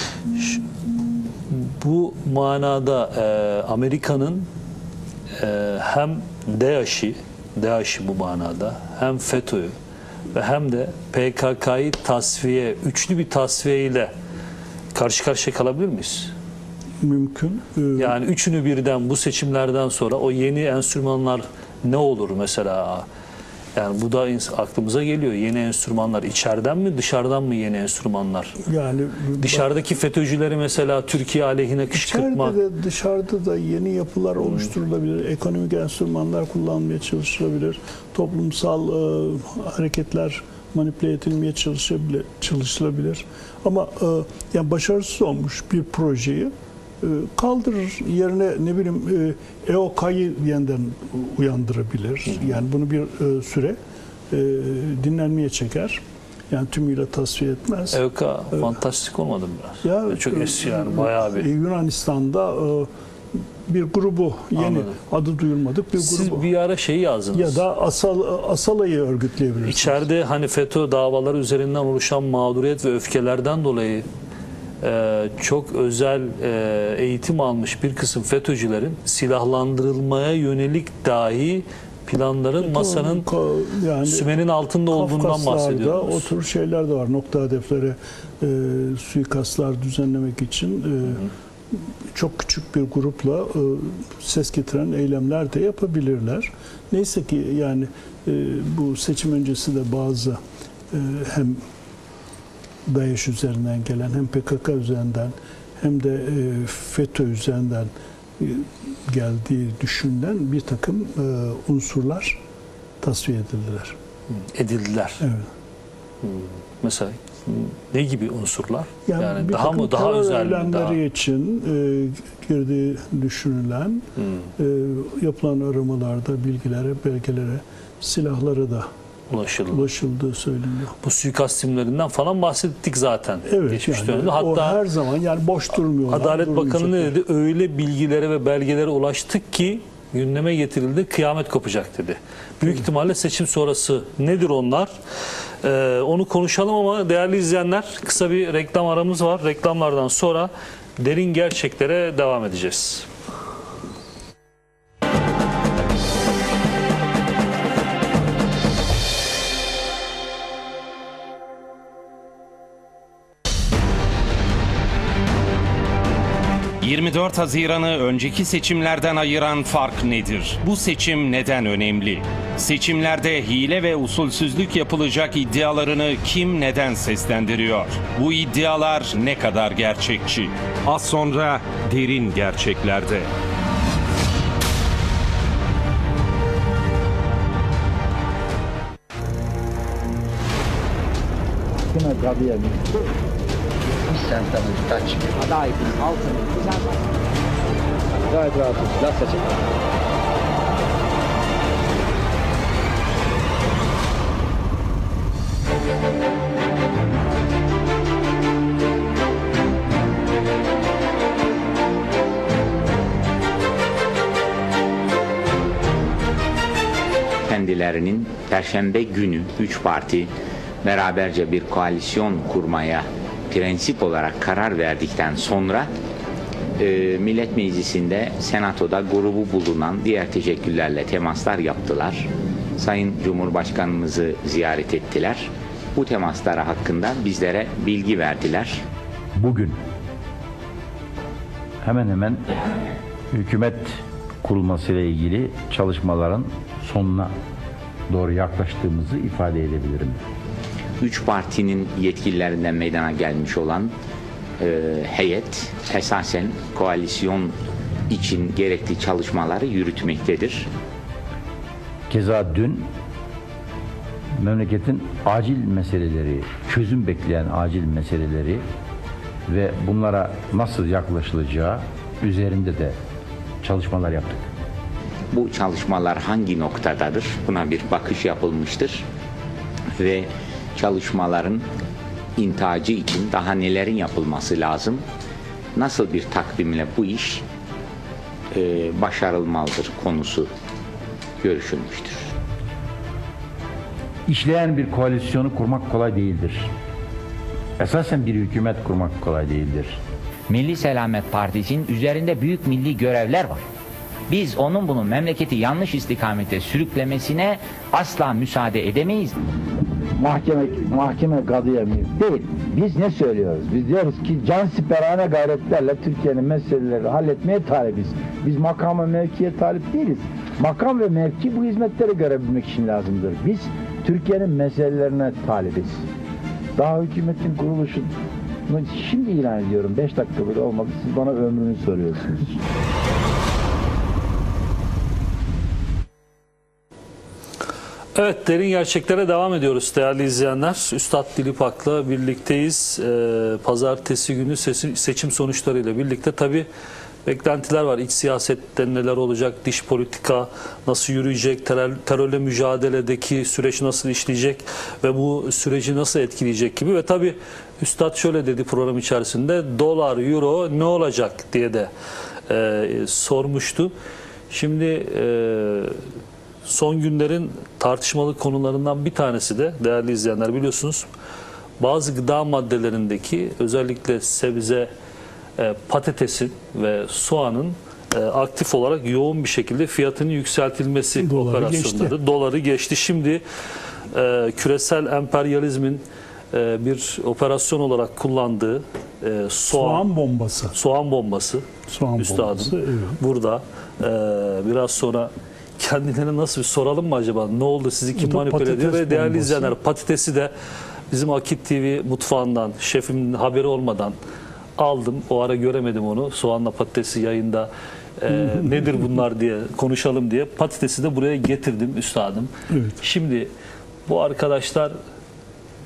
Bu manada e, Amerika'nın e, hem DAEŞ'i, DAEŞ'i bu manada hem FETÖ'yü ve hem de P K K'yı tasfiye, üçlü bir tasfiye ile karşı karşıya kalabilir miyiz? Mümkün. Yani üçünü birden bu seçimlerden sonra o yeni enstrümanlar ne olur mesela? Yani bu da aklımıza geliyor. Yeni enstrümanlar içeriden mi dışarıdan mı yeni enstrümanlar? Yani dışarıdaki FETÖ'cüleri mesela Türkiye aleyhine kışkırtmak. İçeride de dışarıda da yeni yapılar oluşturulabilir. Ekonomik enstrümanlar kullanmaya çalışılabilir. Toplumsal e, hareketler manipüle edilmeye çalışabilir, çalışılabilir. Ama e, yani başarısız olmuş bir projeyi e, kaldırır. Yerine ne bileyim e, E O K'yı yeniden uyandırabilir. Yani bunu bir e, süre e, dinlenmeye çeker. Yani tümüyle tasfiye etmez. E O K fantastik olmadı mı biraz? Ya, çok eski yani bayağı bir. Yunanistan'da e, bir grubu, yeni Anladım. Adı duyulmadık bir Siz grubu. bir ara şeyi yazdınız. Ya da Asal, Asala'yı örgütleyebilirsiniz. İçeride hani FETÖ davaları üzerinden oluşan mağduriyet ve öfkelerden dolayı e, çok özel e, eğitim almış bir kısım FETÖ'cülerin silahlandırılmaya yönelik dahi planların masanın yani sümenin altında olduğundan Kafkaslar'da bahsediyoruz. o tür şeyler de var. Nokta hedeflere e, suikastlar düzenlemek için e, çok küçük bir grupla e, ses getiren eylemler de yapabilirler. Neyse ki yani e, bu seçim öncesi de bazı e, hem DAEŞ üzerinden gelen hem P K K üzerinden hem de e, FETÖ üzerinden e, geldiği düşünülen bir takım e, unsurlar tasfiye edildiler. Edildiler. Evet. Hmm. Mesela ne gibi unsurlar? Yani, Yani bir daha takım mı daha terör özel mi? eylemleri Daha... için e, girdiği düşünülen Hmm. e, yapılan aramalarda bilgilere, belgelere, silahlara da ulaşıldı. ulaşıldığı söyleniyor. Bu suikast timlerinden falan bahsettik zaten. Evet, geçmiş yani dönemde. o Hatta her zaman yani boş durmuyorlar. Adalet Bakanı ne durmayacaklar. dedi? Öyle bilgilere ve belgelere ulaştık ki gündeme getirildi, kıyamet kopacak dedi. Büyük ihtimalle seçim sonrası nedir onlar? Ee, onu konuşalım ama değerli izleyenler, kısa bir reklam aramız var. Reklamlardan sonra derin gerçeklere devam edeceğiz. yirmi dört Haziran'ı önceki seçimlerden ayıran fark nedir? Bu seçim neden önemli? Seçimlerde hile ve usulsüzlük yapılacak iddialarını kim neden seslendiriyor? Bu iddialar ne kadar gerçekçi? Az sonra derin gerçeklerde. Yine Gabriel. Bir sentanın taç. Adaykın altını. Gayet rahatız. Laf saçın. Kendilerinin Perşembe günü üç parti beraberce bir koalisyon kurmaya prensip olarak karar verdikten sonra e, Millet Meclisi'nde, Senato'da grubu bulunan diğer teşekküllerle temaslar yaptılar. Sayın Cumhurbaşkanımızı ziyaret ettiler. Bu temaslara hakkında bizlere bilgi verdiler. Bugün hemen hemen hükümet kurulmasıyla ilgili çalışmaların sonuna doğru yaklaştığımızı ifade edebilirim. Üç partinin yetkililerinden meydana gelmiş olan e, heyet esasen koalisyon için gerekli çalışmaları yürütmektedir. Keza dün memleketin acil meseleleri, çözüm bekleyen acil meseleleri ve bunlara nasıl yaklaşılacağı üzerinde de çalışmalar yaptık. Bu çalışmalar hangi noktadadır? Buna bir bakış yapılmıştır ve çalışmaların intacı için daha nelerin yapılması lazım? Nasıl bir takvimle bu iş e, başarılmalıdır konusu görüşülmüştür. İşleyen bir koalisyonu kurmak kolay değildir. Esasen bir hükümet kurmak kolay değildir. Milli Selamet Partisi'nin üzerinde büyük milli görevler var. Biz onun bunun memleketi yanlış istikamete sürüklemesine asla müsaade edemeyiz. Mahkeme, mahkeme kadıya değil. Biz ne söylüyoruz? Biz diyoruz ki cansiperane gayretlerle Türkiye'nin meseleleri halletmeye talibiz. Biz makam ve mevkiye talip değiliz. Makam ve mevki bu hizmetleri görebilmek için lazımdır. Biz Türkiye'nin meselelerine talibiz. Daha hükümetin kuruluşunu şimdi ilan ediyorum. Beş dakika bile olmadı. Siz bana ömrünü soruyorsunuz. Evet, derin gerçeklere devam ediyoruz değerli izleyenler. Üstad Dilip Ak'la birlikteyiz. Ee, pazartesi günü seçim, seçim sonuçlarıyla birlikte tabii beklentiler var. İç siyasette neler olacak, dış politika nasıl yürüyecek, terör, terörle mücadeledeki süreç nasıl işleyecek ve bu süreci nasıl etkileyecek gibi. Ve tabii Üstad şöyle dedi program içerisinde, dolar, euro ne olacak diye de e, sormuştu. Şimdi e, son günlerin tartışmalı konularından bir tanesi de değerli izleyenler biliyorsunuz bazı gıda maddelerindeki özellikle sebze, e, patatesin ve soğanın e, aktif olarak yoğun bir şekilde fiyatının yükseltilmesi Doları operasyonları. geçti. Doları geçti. Şimdi e, küresel emperyalizmin e, bir operasyon olarak kullandığı e, soğan, Soğan bombası. soğan bombası, Soğan üstadım bombası, evet. burada e, biraz sonra kendilerine nasıl bir soralım mı acaba? Ne oldu? Sizi kim Bu da manipüle ediyor? patates Ve değerli bombası. izleyenler, patatesi de bizim Akit T V mutfağından, şefimin haberi olmadan aldım. O ara göremedim onu. Soğanla patatesi yayında e, nedir bunlar diye konuşalım diye. Patatesi de buraya getirdim üstadım. Evet. Şimdi bu arkadaşlar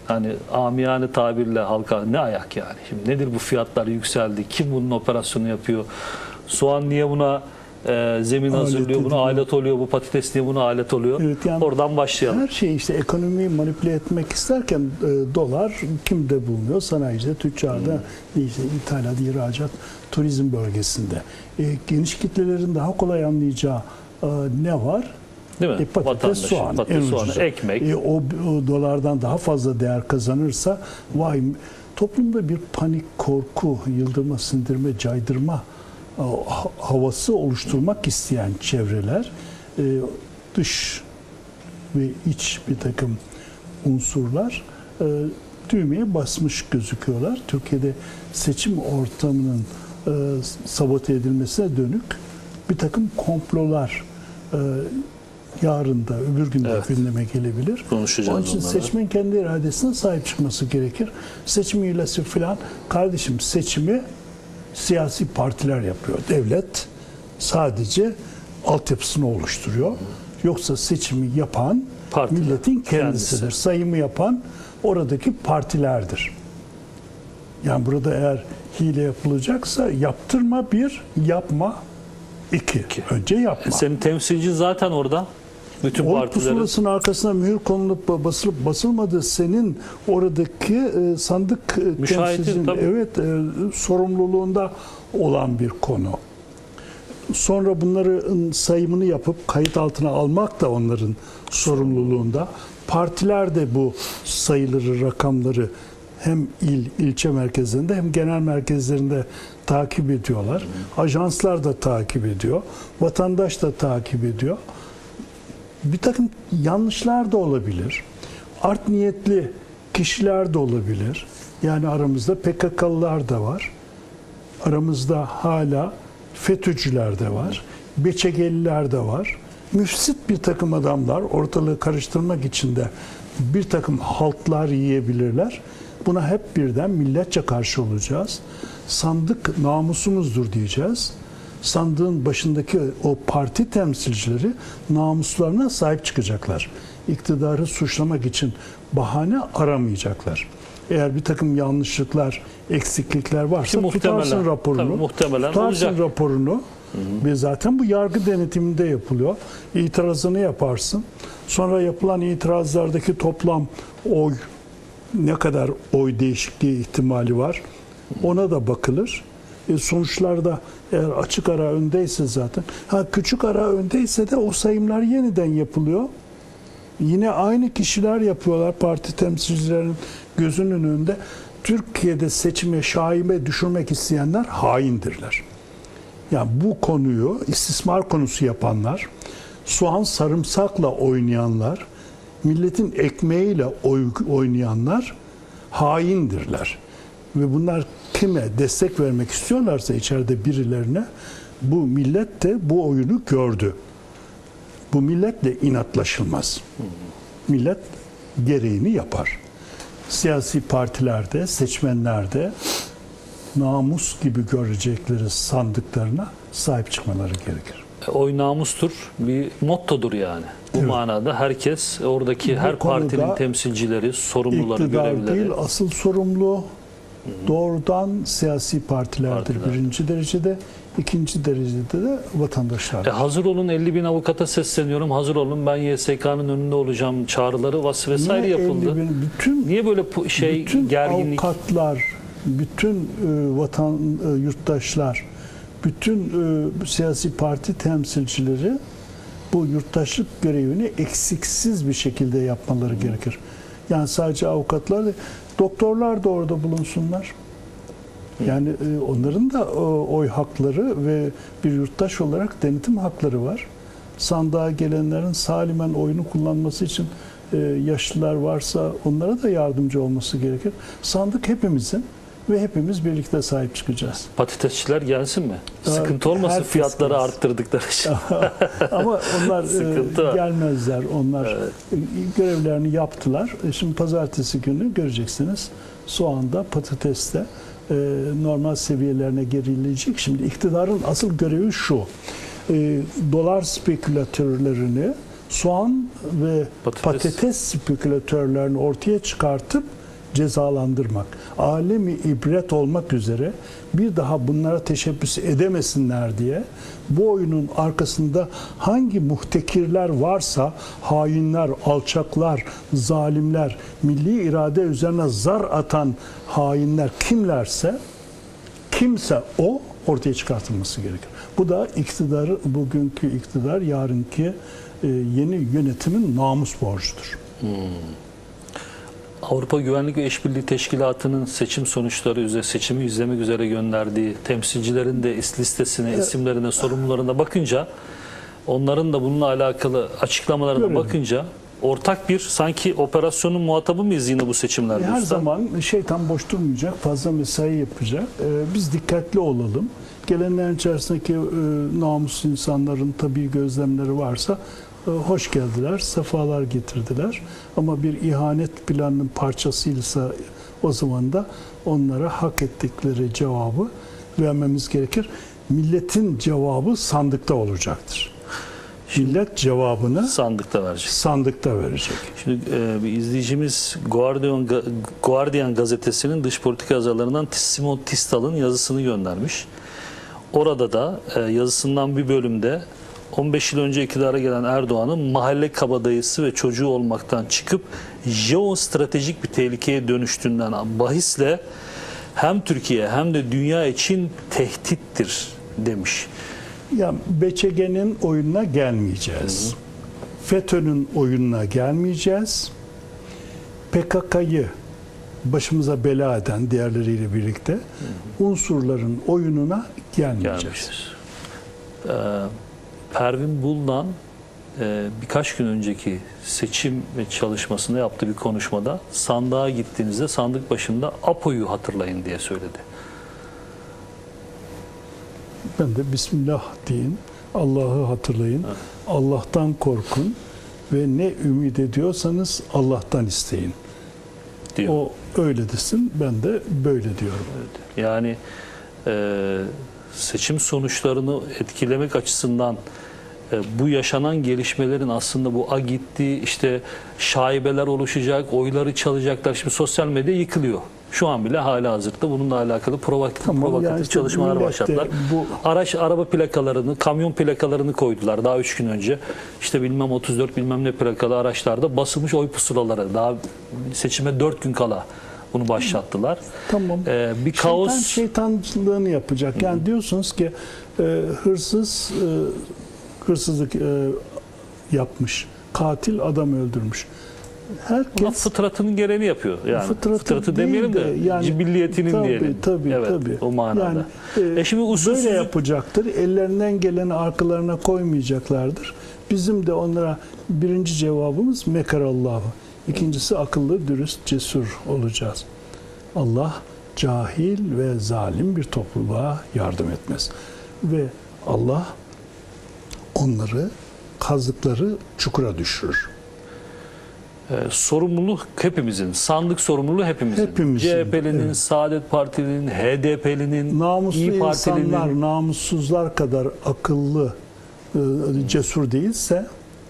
hani amiyane tabirle halka ne ayak yani? Şimdi nedir bu fiyatlar yükseldi? Kim bunun operasyonu yapıyor? Soğan niye buna e, zemin Alet hazırlıyor? Buna ediliyor. alet oluyor. Bu patates niye buna alet oluyor? Evet, yani oradan başlayalım. Her şey işte ekonomiyi manipüle etmek isterken e, dolar kimde bulunuyor? Sanayicide, tüccarda, Hmm. işte ithalat, ihracat, turizm bölgesinde. E, geniş kitlelerin daha kolay anlayacağı e, ne var? Değil mi? E, patates, Vatandaşın soğan, patates, en soğanı, ucuzu. ekmek. E, o, o dolardan daha fazla değer kazanırsa vay, toplumda bir panik, korku, yıldırma, sindirme, caydırma e, ha- havası oluşturmak isteyen çevreler e, dış ve iç bir takım unsurlar e, düğmeye basmış gözüküyorlar. Türkiye'de seçim ortamının e, sabote edilmesine dönük bir takım komplolar e, yarın da öbür gün de Evet. gündeme gelebilir. Konuşacağız Onun için onları. seçmen kendi iradesine sahip çıkması gerekir. Seçim hilesi filan, kardeşim seçimi siyasi partiler yapıyor. Devlet sadece altyapısını oluşturuyor. Yoksa seçimi yapan Partiler, milletin kendisidir. kendisi. Sayımı yapan oradaki partilerdir. Yani burada eğer hile yapılacaksa yaptırma bir, yapma iki. Önce yapma. Senin temsilcin zaten orada. Bütün Oy partilerin. pusulasının arkasına mühür konulup basılıp basılmadığı senin oradaki e, sandık e, Müşahitin, temsilcinin tabii. evet e, sorumluluğunda olan bir konu. Sonra bunların sayımını yapıp kayıt altına almak da onların sorumluluğunda. Partiler de bu sayıları, rakamları hem il, ilçe merkezlerinde hem genel merkezlerinde takip ediyorlar. Ajanslar da takip ediyor. Vatandaş da takip ediyor. Bir takım yanlışlar da olabilir. Art niyetli kişiler de olabilir. Yani aramızda P K K'lılar da var. Aramızda hala FETÖ'cüler de var. Beçegeliler de var. Müfsit bir takım adamlar ortalığı karıştırmak için de bir takım haltlar yiyebilirler. Buna hep birden milletçe karşı olacağız. Sandık namusumuzdur diyeceğiz. Sandığın başındaki o parti temsilcileri namuslarına sahip çıkacaklar. İktidarı suçlamak için bahane aramayacaklar. Eğer bir takım yanlışlıklar, eksiklikler varsa Ki tutarsın muhtemelen, raporunu. tabii muhtemelen tutarsın olacak. raporunu. Hı-hı. Ve zaten bu yargı denetiminde yapılıyor. İtirazını yaparsın. Sonra yapılan itirazlardaki toplam oy, ne kadar oy değişikliği ihtimali var, ona da bakılır. E sonuçlarda eğer açık ara öndeyse zaten, ha küçük ara öndeyse de o sayımlar yeniden yapılıyor. Yine aynı kişiler yapıyorlar, parti temsilcilerinin gözünün önünde. Türkiye'de seçime şaibe düşürmek isteyenler haindirler. Yani bu konuyu istismar konusu yapanlar, soğan sarımsakla oynayanlar, milletin ekmeğiyle oy, oynayanlar haindirler. Ve bunlar kime destek vermek istiyorlarsa içeride birilerine, bu millet de bu oyunu gördü. Bu milletle inatlaşılmaz. Millet gereğini yapar. Siyasi partilerde, seçmenlerde namus gibi görecekleri sandıklarına sahip çıkmaları gerekir. Oy namustur, bir mottodur yani. Bu Evet. manada herkes, oradaki Bu her konuda partinin temsilcileri, sorumluları, İktidar görevlileri. değil, asıl sorumlu doğrudan siyasi partilerdir. Partiler. Birinci derecede, ikinci derecede de vatandaşlar. E hazır olun, elli bin avukata sesleniyorum. Hazır olun, ben Y S K'nın önünde olacağım çağrıları vas vesaire Niye yapıldı. elli bin? Bütün, Niye böyle pu- şey bütün gerginlik? avukatlar, bütün e, vatan e, yurttaşlar, bütün e, siyasi parti temsilcileri bu yurttaşlık görevini eksiksiz bir şekilde yapmaları gerekir. Yani sadece avukatlar değil, doktorlar da orada bulunsunlar. Yani e, onların da e, oy hakları ve bir yurttaş olarak denetim hakları var. Sandığa gelenlerin salimen oyunu kullanması için e, yaşlılar varsa onlara da yardımcı olması gerekir. Sandık hepimizin ve hepimiz birlikte sahip çıkacağız. Patatesçiler gelsin mi? Daha Sıkıntı olmasın herkes fiyatları gelsin. arttırdıkları için. Ama onlar Sıkıntı e, var. gelmezler. Onlar e, görevlerini yaptılar. E, şimdi pazartesi günü göreceksiniz. Soğanda, patateste e, normal seviyelerine gerileyecek. Şimdi iktidarın asıl görevi şu. E, dolar spekülatörlerini, soğan ve Patates. patates spekülatörlerini ortaya çıkartıp cezalandırmak, alemi ibret olmak üzere bir daha bunlara teşebbüs edemesinler diye bu oyunun arkasında hangi muhtekirler varsa, hainler, alçaklar, zalimler, milli irade üzerine zar atan hainler kimlerse, kimse o ortaya çıkartılması gerekir. Bu da iktidarı, bugünkü iktidar, yarınki e, yeni yönetimin namus borcudur. Hmm. Avrupa Güvenlik ve İşbirliği Teşkilatı'nın seçim sonuçları üzere, seçimi izlemek üzere gönderdiği temsilcilerin de listesine, evet, isimlerine, sorumlularına bakınca, onların da bununla alakalı açıklamalarına Görelim. bakınca ortak bir sanki operasyonun muhatabı mıyız yine bu seçimlerde? Her usta? zaman şeytan boş durmayacak, fazla mesai yapacak. Ee, biz dikkatli olalım. Gelenlerin içerisindeki e, namuslu insanların tabii gözlemleri varsa e, hoş geldiler, sefalar getirdiler. Ama bir ihanet planının parçasıysa o zaman da onlara hak ettikleri cevabı vermemiz gerekir. Milletin cevabı sandıkta olacaktır. Millet cevabını sandıkta verecek. Sandıkta verecek. Şimdi e, bir izleyicimiz Guardian, Guardian gazetesinin dış politika yazarlarından Simon Tistal'ın yazısını göndermiş. Orada da e, yazısından bir bölümde on beş yıl önce iktidara gelen Erdoğan'ın mahalle kabadayısı ve çocuğu olmaktan çıkıp jeostratejik bir tehlikeye dönüştüğünden bahisle hem Türkiye hem de dünya için tehdittir demiş. Ya B Ç G'nin oyununa gelmeyeceğiz. Hı hı. FETÖ'nün oyununa gelmeyeceğiz. P K K'yı başımıza bela eden diğerleriyle birlikte, hı hı, unsurların oyununa gelmeyeceğiz. Ee, Pervin Buldan e, birkaç gün önceki seçim çalışmasında yaptığı bir konuşmada sandığa gittiğinizde sandık başında APO'yu hatırlayın diye söyledi. Ben de Bismillah deyin, Allah'ı hatırlayın, evet, Allah'tan korkun ve ne ümit ediyorsanız Allah'tan isteyin diyor. O öyle desin, ben de böyle diyorum. Evet. Yani e, seçim sonuçlarını etkilemek açısından e, bu yaşanan gelişmelerin aslında bu a gitti, işte şaibeler oluşacak, oyları çalacaklar. Şimdi sosyal medya yıkılıyor. Şu an bile hala hazırda bununla alakalı provokatif, tamam, provokatif yani işte çalışmalar başlattılar. Bu... Araç, araba plakalarını, kamyon plakalarını koydular daha üç gün önce. İşte bilmem otuz dört bilmem ne plakalı araçlarda basılmış oy pusulaları. Daha seçime dört gün kala bunu başlattılar. Tamam. Ee, bir kaos... Şeytan, şeytancılığını yapacak. Yani, hı-hı, diyorsunuz ki e, hırsız e, hırsızlık e, yapmış. Katil adam öldürmüş. Herkes Buna fıtratının gereğini yapıyor. Yani fıtratı, fıtratı demeyelim de, de yani, cibilliyetinin tabii, diyelim. Tabii, evet, tabii. O manada. Yani, e, e şimdi usulsüzlük... böyle yapacaktır. Ellerinden geleni arkalarına koymayacaklardır. Bizim de onlara birinci cevabımız mekarallahu. İkincisi akıllı, dürüst, cesur olacağız. Allah cahil ve zalim bir topluluğa yardım etmez. Ve Allah onları kazdıkları çukura düşürür. Ee, sorumluluk hepimizin. Sandık sorumluluğu hepimizin. hepimizin C H P'linin, evet, Saadet Partili'nin, H D P'linin, namuslu İYİ Partili'nin. insanlar namussuzlar kadar akıllı, cesur değilse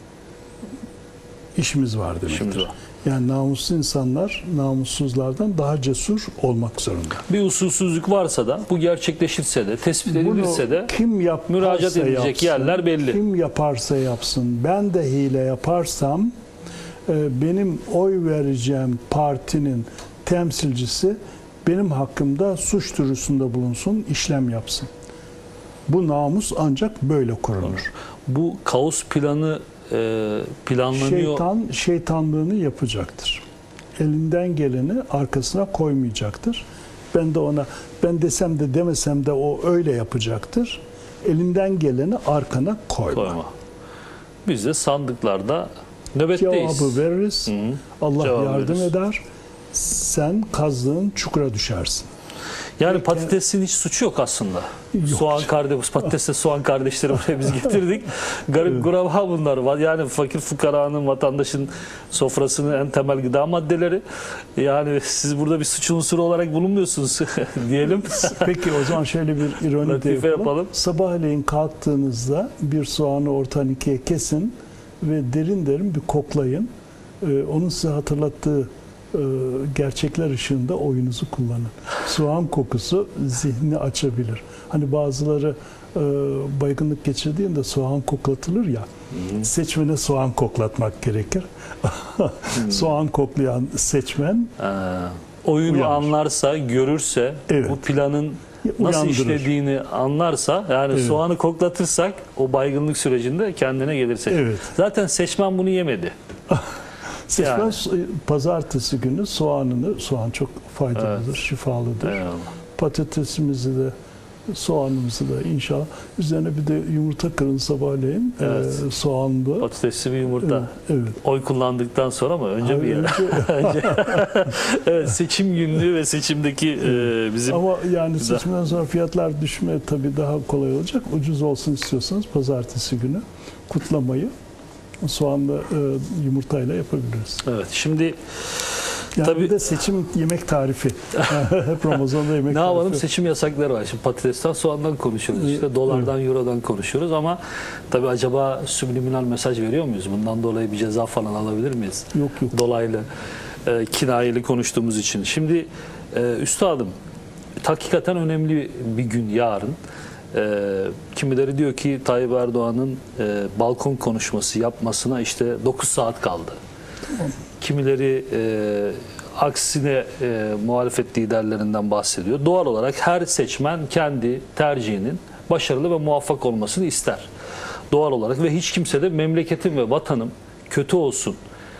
işimiz var demektir. İşimiz var. Yani namuslu insanlar namussuzlardan daha cesur olmak zorunda. Bir usulsüzlük varsa da, bu gerçekleşirse de, tespit edilirse bunu de kim müracaat edilecek yapsın, yerler belli. Kim yaparsa yapsın, ben de hile yaparsam benim oy vereceğim partinin temsilcisi benim hakkımda suç duyurusunda bulunsun, işlem yapsın. Bu namus ancak böyle korunur. Bu kaos planı e, planlanıyor. Şeytan şeytanlığını yapacaktır. Elinden geleni arkasına koymayacaktır. Ben de ona, ben desem de demesem de o öyle yapacaktır. Elinden geleni arkana koyma. koyma. Biz de sandıklarda nöbetteyiz. Cevabı veririz. Hı -hı. Allah Cevap yardım veririz. eder. Sen kazdığın çukura düşersin. Yani Peki, patatesin hiç suçu yok aslında. Yok. Soğan kardeş, patatesle soğan kardeşleri buraya biz getirdik. Garip evet. Guraba bunlar var. Yani fakir fukaranın, vatandaşın sofrasının en temel gıda maddeleri. Yani siz burada bir suç unsuru olarak bulunmuyorsunuz diyelim. Peki o zaman şöyle bir ironi de yapalım. yapalım. Sabahleyin kalktığınızda bir soğanı ortadan ikiye kesin ve derin derin bir koklayın. Ee, onun size hatırlattığı e, gerçekler ışığında oyunuzu kullanın. Soğan kokusu zihni açabilir. Hani bazıları e, baygınlık geçirdiğinde soğan koklatılır ya. Hmm. Seçmene soğan koklatmak gerekir. hmm. Soğan koklayan seçmen ee, oyunu uyanır. Anlarsa, görürse, evet. bu planın nasıl uyandırır. işlediğini anlarsa, yani evet. soğanı koklatırsak o baygınlık sürecinde kendine gelirse. Evet. Zaten seçmen bunu yemedi. Seçmen yani. Pazartesi günü soğanını, soğan çok faydalıdır, evet. şifalıdır. Eyvallah. Patatesimizi de, soğanımızı da inşallah. Üzerine bir de yumurta kırın sabahleyin. Evet. E, soğanlı. Patatesli bir yumurta. Evet, evet. Oy kullandıktan sonra mı? Önce Hayır, bir önce... önce. Evet, seçim günlüğü ve seçimdeki e, bizim... Ama yani seçimden sonra fiyatlar düşme tabii daha kolay olacak. Ucuz olsun istiyorsanız pazartesi günü kutlamayı soğanlı e, yumurtayla yapabiliriz. Evet, şimdi yani tabii bir de seçim yemek tarifi. Hep Ramazan'da yemek ne tarifi. yapalım, seçim yasakları var. Şimdi patatesten, soğandan konuşuyoruz. İşte dolardan, evet. eurodan konuşuyoruz ama tabii acaba subliminal mesaj veriyor muyuz? Bundan dolayı bir ceza falan alabilir miyiz? Yok yok. Dolaylı, e, kinayeli konuştuğumuz için. Şimdi e, üstadım, hakikaten önemli bir gün yarın. E, kimileri diyor ki Tayyip Erdoğan'ın e, balkon konuşması yapmasına işte dokuz saat kaldı. Tamam. Kimileri e, aksine e, muhalefet liderlerinden bahsediyor. Doğal olarak her seçmen kendi tercihinin başarılı ve muvaffak olmasını ister. Doğal olarak ve hiç kimse de memleketim ve vatanım kötü olsun,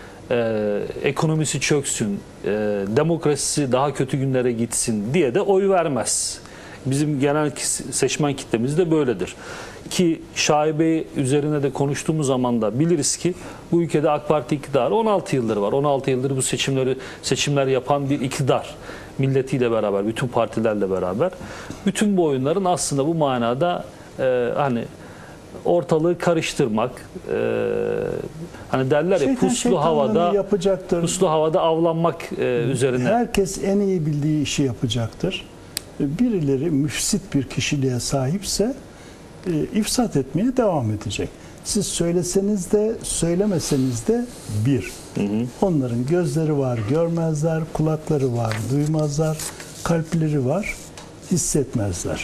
e, ekonomisi çöksün, e, demokrasisi daha kötü günlere gitsin diye de oy vermez. Bizim genel seçmen kitlemiz de böyledir. Ki şaibe üzerine de konuştuğumuz zaman da biliriz ki bu ülkede AK Parti iktidarı on altı yıldır var. on altı yıldır bu seçimleri seçimler yapan bir iktidar. Milletiyle beraber, bütün partilerle beraber. Bütün bu oyunların aslında bu manada e, hani ortalığı karıştırmak, e, hani derler ya şeytan, puslu havada yapacaktır. puslu havada avlanmak e, üzerine. Herkes en iyi bildiği işi yapacaktır. Birileri müfsit bir kişiliğe sahipse e, ifsat etmeye devam edecek. Siz söyleseniz de söylemeseniz de bir. Hı hı. Onların gözleri var, görmezler, kulakları var, duymazlar, kalpleri var, hissetmezler.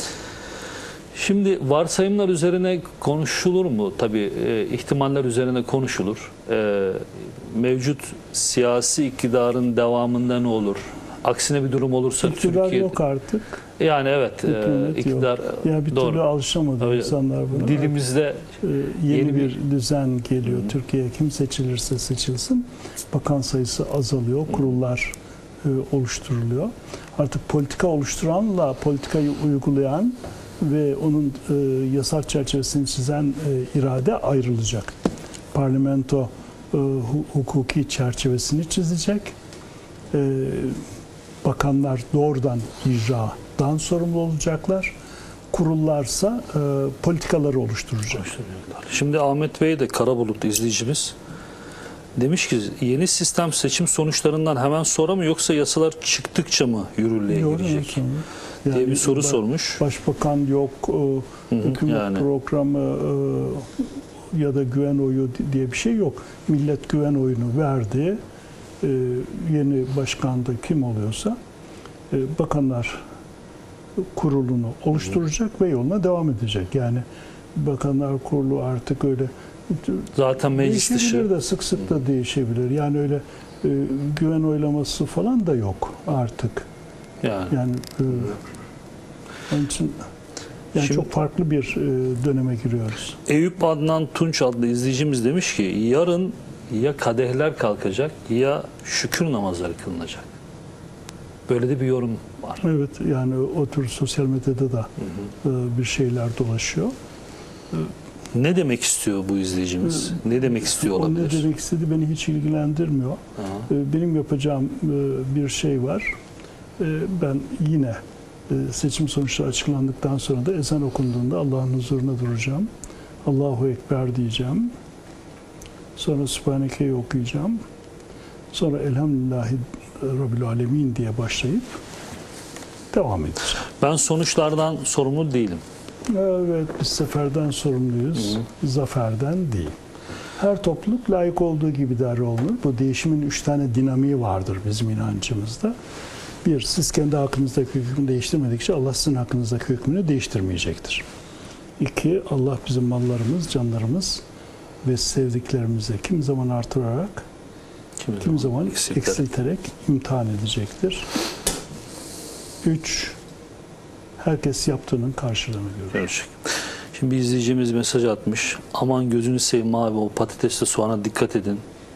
Şimdi varsayımlar üzerine konuşulur mu? Tabii e, ihtimaller üzerine konuşulur. E, mevcut siyasi iktidarın devamında ne olur? Aksine bir durum olursa İktidar Türkiye... yok artık. Yani evet, e, iktidar ya bir doğru. türlü alışamadı Öyle, insanlar buna. Dilimizde ee, yeni, yeni bir düzen geliyor. Hı. Türkiye'ye kim seçilirse seçilsin. Bakan sayısı azalıyor. Kurullar e, oluşturuluyor. Artık politika oluşturanla politikayı uygulayan ve onun e, yasal çerçevesini çizen e, irade ayrılacak. Parlamento e, hukuki çerçevesini çizecek. E, bakanlar doğrudan icradan sorumlu olacaklar. Kurullarsa e, politikaları oluşturacak. Şimdi Ahmet Bey de Karabulut izleyicimiz demiş ki yeni sistem seçim sonuçlarından hemen sonra mı yoksa yasalar çıktıkça mı yürürlüğe girecek yani diye bir soru baş, sormuş. Başbakan yok, e, hükümet yani. programı e, ya da güven oyu diye bir şey yok. Millet güven oyunu verdi. E, yeni başkan da kim oluyorsa e, bakanlar kurulunu oluşturacak ve yoluna devam edecek. Yani Bakanlar Kurulu artık öyle zaten meclis dışı de sık sık da değişebilir. Yani öyle e, güven oylaması falan da yok artık. Yani, yani e, onun için yani Şimdi, çok farklı bir e, döneme giriyoruz. Eyüp Adnan Tunç adlı izleyicimiz demiş ki yarın ya kadehler kalkacak ya şükür namazları kılınacak. Böyle de bir yorum var. Evet, yani o tür sosyal medyada da hı hı. bir şeyler dolaşıyor. Ne demek istiyor bu izleyicimiz? Ne demek istiyor olabilir? O ne demek istediği beni hiç ilgilendirmiyor. Aha. Benim yapacağım bir şey var. Ben yine seçim sonuçları açıklandıktan sonra da ezan okunduğunda Allah'ın huzuruna duracağım. Allahu Ekber diyeceğim. Sonra Sübhaneke'yi okuyacağım. Sonra Elhamdülillahi Rabbil Alemin diye başlayıp devam edeceğim. Ben sonuçlardan sorumlu değilim. Evet, biz seferden sorumluyuz. Hı. Zaferden değil. Her topluluk layık olduğu gibi idare olunur. Bu değişimin üç tane dinamiği vardır bizim inancımızda. Bir, siz kendi hakkınızdaki hükmü değiştirmedikçe Allah sizin hakkınızdaki hükmünü değiştirmeyecektir. İki, Allah bizim mallarımız, canlarımız ve sevdiklerimizi kim zaman artırarak, kim, kim zaman eksilterek. eksilterek imtihan edecektir. Üç, herkes yaptığının karşılığını görür. Şimdi bir izleyicimiz mesaj atmış. Aman gözünü seveyim abi, o patatesle soğana dikkat edin.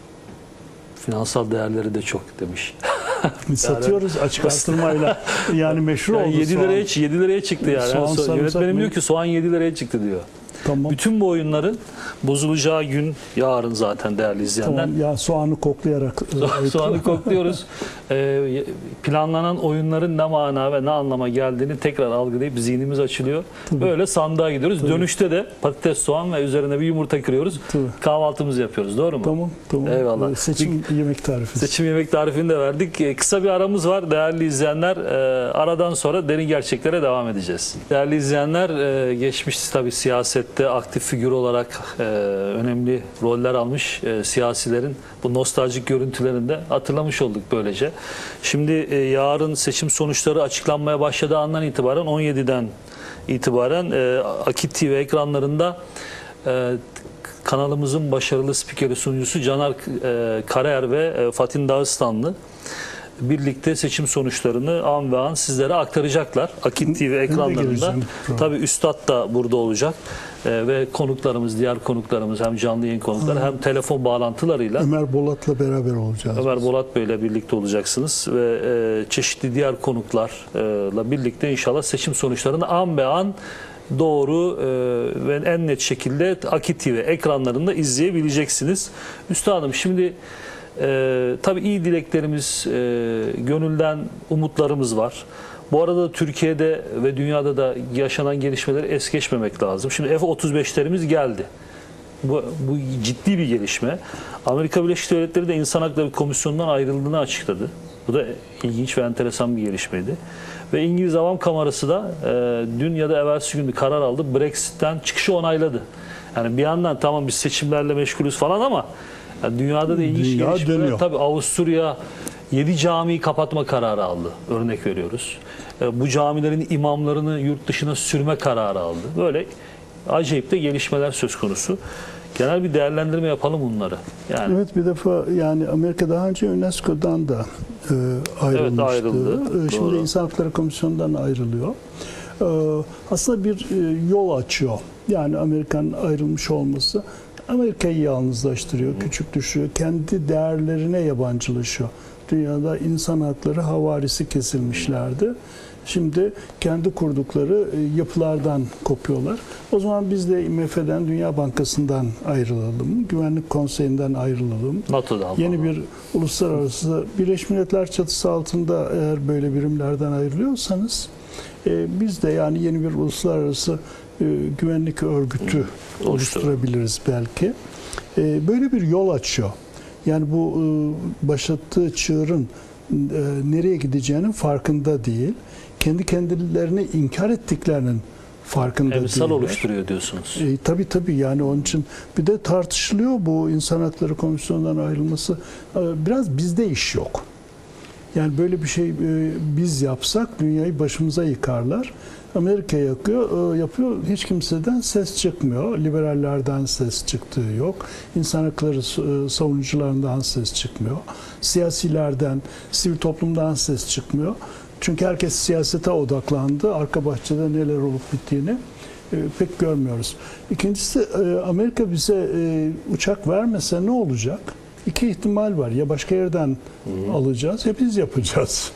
Finansal değerleri de çok demiş. Satıyoruz açık artırmayla. Yani meşhur yani oldu. yedi liraya, yedi liraya çıktı yani. Soğan, yani so yönetmenim diyor ki soğan yedi liraya çıktı diyor. Tamam. Bütün bu oyunların bozulacağı gün yarın zaten değerli izleyenler. Tamam, ya soğanı koklayarak. So soğanı kokluyoruz. Ee, planlanan oyunların ne mana ve ne anlama geldiğini tekrar algılayıp zihnimiz açılıyor. Tabii. Böyle sandığa gidiyoruz. Tabii. Dönüşte de patates, soğan ve üzerine bir yumurta kırıyoruz. Tabii. Kahvaltımızı yapıyoruz. Doğru mu? Tamam. Tamam. Eyvallah. Seçim bir, yemek tarifi. Seçim yemek tarifini de verdik. Ee, kısa bir aramız var değerli izleyenler. Ee, aradan sonra derin gerçeklere devam edeceğiz. Değerli izleyenler, e, geçmiş tabii siyasette aktif figür olarak e, önemli roller almış e, siyasilerin bu nostaljik görüntülerini de hatırlamış olduk böylece. Şimdi e, yarın seçim sonuçları açıklanmaya başladığı andan itibaren on yediden itibaren e, Akit T V ekranlarında e, kanalımızın başarılı spikeri sunucusu Caner e, Karaer ve e, Fatin Dağıstanlı birlikte seçim sonuçlarını an ve an sizlere aktaracaklar. Akit T V ekranlarında. Tabii Üstad da burada olacak. Ee, ve konuklarımız, diğer konuklarımız hem canlı yayın konukları hem telefon bağlantılarıyla Ömer Bolat'la beraber olacağız. Ömer Bolat Bey'le birlikte olacaksınız ve e, çeşitli diğer konuklarla birlikte inşallah seçim sonuçlarını an be an doğru e, ve en net şekilde Akit T V ekranlarında izleyebileceksiniz. Üstadım şimdi e, tabii iyi dileklerimiz, e, gönülden umutlarımız var. Bu arada Türkiye'de ve dünyada da yaşanan gelişmeleri es geçmemek lazım. Şimdi F otuz beşlerimiz geldi. Bu, bu ciddi bir gelişme. Amerika Birleşik Devletleri de İnsan Hakları Komisyonu'ndan ayrıldığını açıkladı. Bu da ilginç ve enteresan bir gelişmeydi. Ve İngiliz Avam Kamerası da e, dün ya da evvelsi gün bir karar aldı. Brexit'ten çıkışı onayladı. Yani bir yandan tamam biz seçimlerle meşgulüz falan ama yani dünyada da ilginç Dünya gelişmeler. Dönüyor. Tabii Avusturya yedi camiyi kapatma kararı aldı. Örnek veriyoruz. Bu camilerin imamlarını yurt dışına sürme kararı aldı. Böyle acayip de gelişmeler söz konusu. Genel bir değerlendirme yapalım bunları. Yani. Evet, bir defa yani Amerika daha önce UNESCO'dan da e, ayrılmıştı. Evet, ayrıldı. Şimdi Doğru. İnsan Hakları Komisyonu'ndan ayrılıyor. E, aslında bir e, yol açıyor. Yani Amerika'nın ayrılmış olması Amerika'yı yalnızlaştırıyor, Hı. küçük düşürüyor. Kendi değerlerine yabancılaşıyor. Dünyada insan hakları havarisi kesilmişlerdi. Şimdi kendi kurdukları yapılardan kopuyorlar. O zaman biz de I M F'den, Dünya Bankası'ndan ayrılalım, Güvenlik Konseyi'nden ayrılalım. NATO'dan Yeni bir uluslararası Birleşmiş Milletler çatısı altında eğer böyle birimlerden ayrılıyorsanız e, biz de yani yeni bir uluslararası e, güvenlik örgütü Hı, oluşturabiliriz belki. E, böyle bir yol açıyor. Yani bu başlattığı çığırın nereye gideceğinin farkında değil. Kendi kendilerini inkar ettiklerinin farkında değil. Emsal oluşturuyor diyorsunuz. E, tabii tabii yani onun için bir de tartışılıyor bu İnsan Hakları Komisyonu'ndan ayrılması. E, biraz bizde iş yok. Yani böyle bir şey e, biz yapsak dünyayı başımıza yıkarlar. Amerika yakıyor, yapıyor. Hiç kimseden ses çıkmıyor. Liberallerden ses çıktığı yok. İnsan hakları savunucularından ses çıkmıyor. Siyasilerden, sivil toplumdan ses çıkmıyor. Çünkü herkes siyasete odaklandı. Arka bahçede neler olup bittiğini pek görmüyoruz. İkincisi Amerika bize uçak vermese ne olacak? İki ihtimal var. Ya başka yerden Hı. alacağız ya biz yapacağız.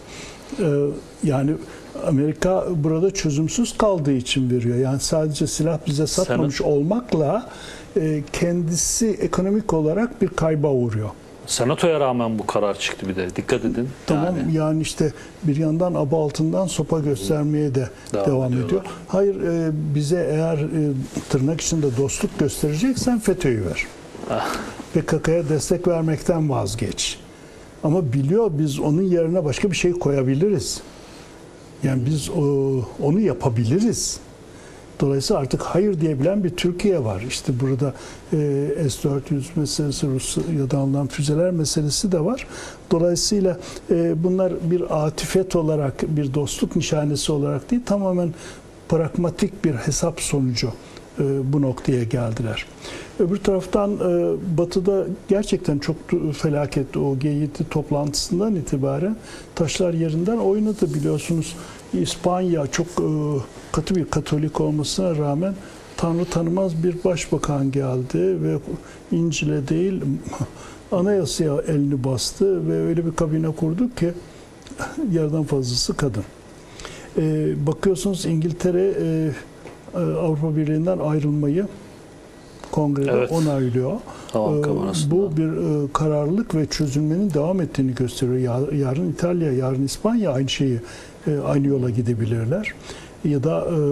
Yani Amerika burada çözümsüz kaldığı için veriyor. Yani sadece silah bize satmamış Senat, olmakla e, kendisi ekonomik olarak bir kayba uğruyor. Senatoya rağmen bu karar çıktı bir de. Dikkat edin. Tamam yani, yani işte bir yandan aba altından sopa göstermeye de devam, devam ediyor. Hayır e, bize eğer e, tırnak içinde dostluk göstereceksen FETÖ'yü ver. Ah. P K K'ya destek vermekten vazgeç. Ama biliyor biz onun yerine başka bir şey koyabiliriz. Yani biz o, onu yapabiliriz. Dolayısıyla artık hayır diyebilen bir Türkiye var. İşte burada e, S dört yüz meselesi, Rusya'dan alınan füzeler meselesi de var. Dolayısıyla e, bunlar bir atifet olarak, bir dostluk nişanesi olarak değil, tamamen pragmatik bir hesap sonucu e, bu noktaya geldiler. Öbür taraftan e, Batı'da gerçekten çok felaket, o G yedi toplantısından itibaren taşlar yerinden oynadı, biliyorsunuz. İspanya çok e, katı bir Katolik olmasına rağmen Tanrı tanımaz bir başbakan geldi ve İncil'e değil anayasaya elini bastı ve öyle bir kabine kurduk ki yarıdan fazlası kadın. E, bakıyorsunuz İngiltere e, Avrupa Birliği'nden ayrılmayı kongrede evet. onaylıyor. Tamam, e, bu bir e, kararlılık ve çözülmenin devam ettiğini gösteriyor. Yarın İtalya, yarın İspanya aynı şeyi e, aynı yola gidebilirler. Ya da e,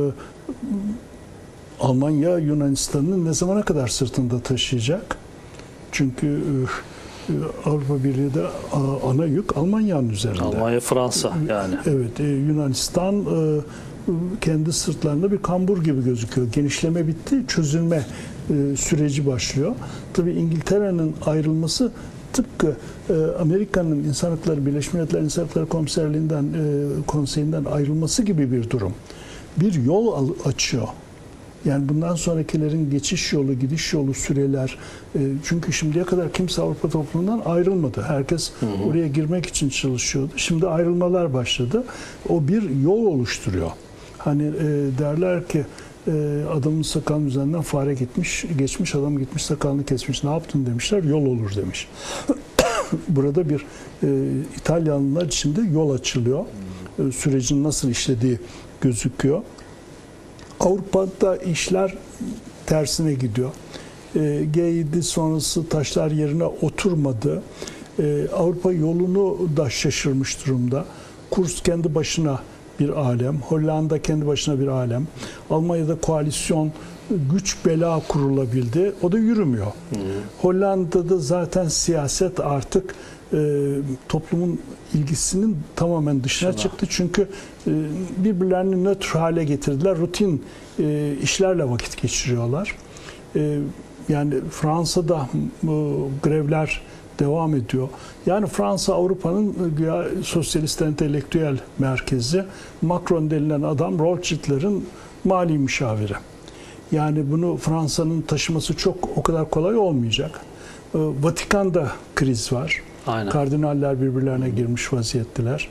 Almanya Yunanistan'ı ne zamana kadar sırtında taşıyacak? Çünkü e, Avrupa Birliği'de ana yük Almanya'nın üzerinde. Almanya, Fransa yani. Evet, Yunanistan kendi sırtlarında bir kambur gibi gözüküyor. Genişleme bitti, çözülme süreci başlıyor. Tabii İngiltere'nin ayrılması tıpkı Amerika'nın İnsan Hakları, Birleşmiş Milletler İnsan Hakları Komiserliğinden, konseyinden ayrılması gibi bir durum. Bir yol açıyor. Yani bundan sonrakilerin geçiş yolu, gidiş yolu, süreler. Çünkü şimdiye kadar kimse Avrupa toplumundan ayrılmadı. Herkes hı hı. oraya girmek için çalışıyordu. Şimdi ayrılmalar başladı. O bir yol oluşturuyor. Hani e, derler ki e, adamın sakalının üzerinden fare gitmiş, geçmiş, adam gitmiş sakalını kesmiş. Ne yaptın demişler, yol olur demiş. Burada bir e, İtalyanlılar için de yol açılıyor. E, sürecin nasıl işlediği gözüküyor. Avrupa'da işler tersine gidiyor. E, G yedi sonrası taşlar yerine oturmadı. E, Avrupa yolunu da şaşırmış durumda. Kurs kendi başına bir alem, Hollanda kendi başına bir alem. Almanya'da koalisyon güç bela kurulabildi. O da yürümüyor. Hı. Hollanda'da zaten siyaset artık e, toplumun ilgisinin tamamen dışına Şuna. çıktı. Çünkü e, birbirlerini nötr hale getirdiler. Rutin e, işlerle vakit geçiriyorlar. E, yani Fransa'da e, grevler devam ediyor. Yani Fransa Avrupa'nın sosyalist entelektüel merkezi. Macron denilen adam Rothschild'lerin mali müşaviri. Yani bunu Fransa'nın taşıması çok o kadar kolay olmayacak. Vatikan'da kriz var. Aynen. Kardinaller birbirlerine girmiş vaziyetteler.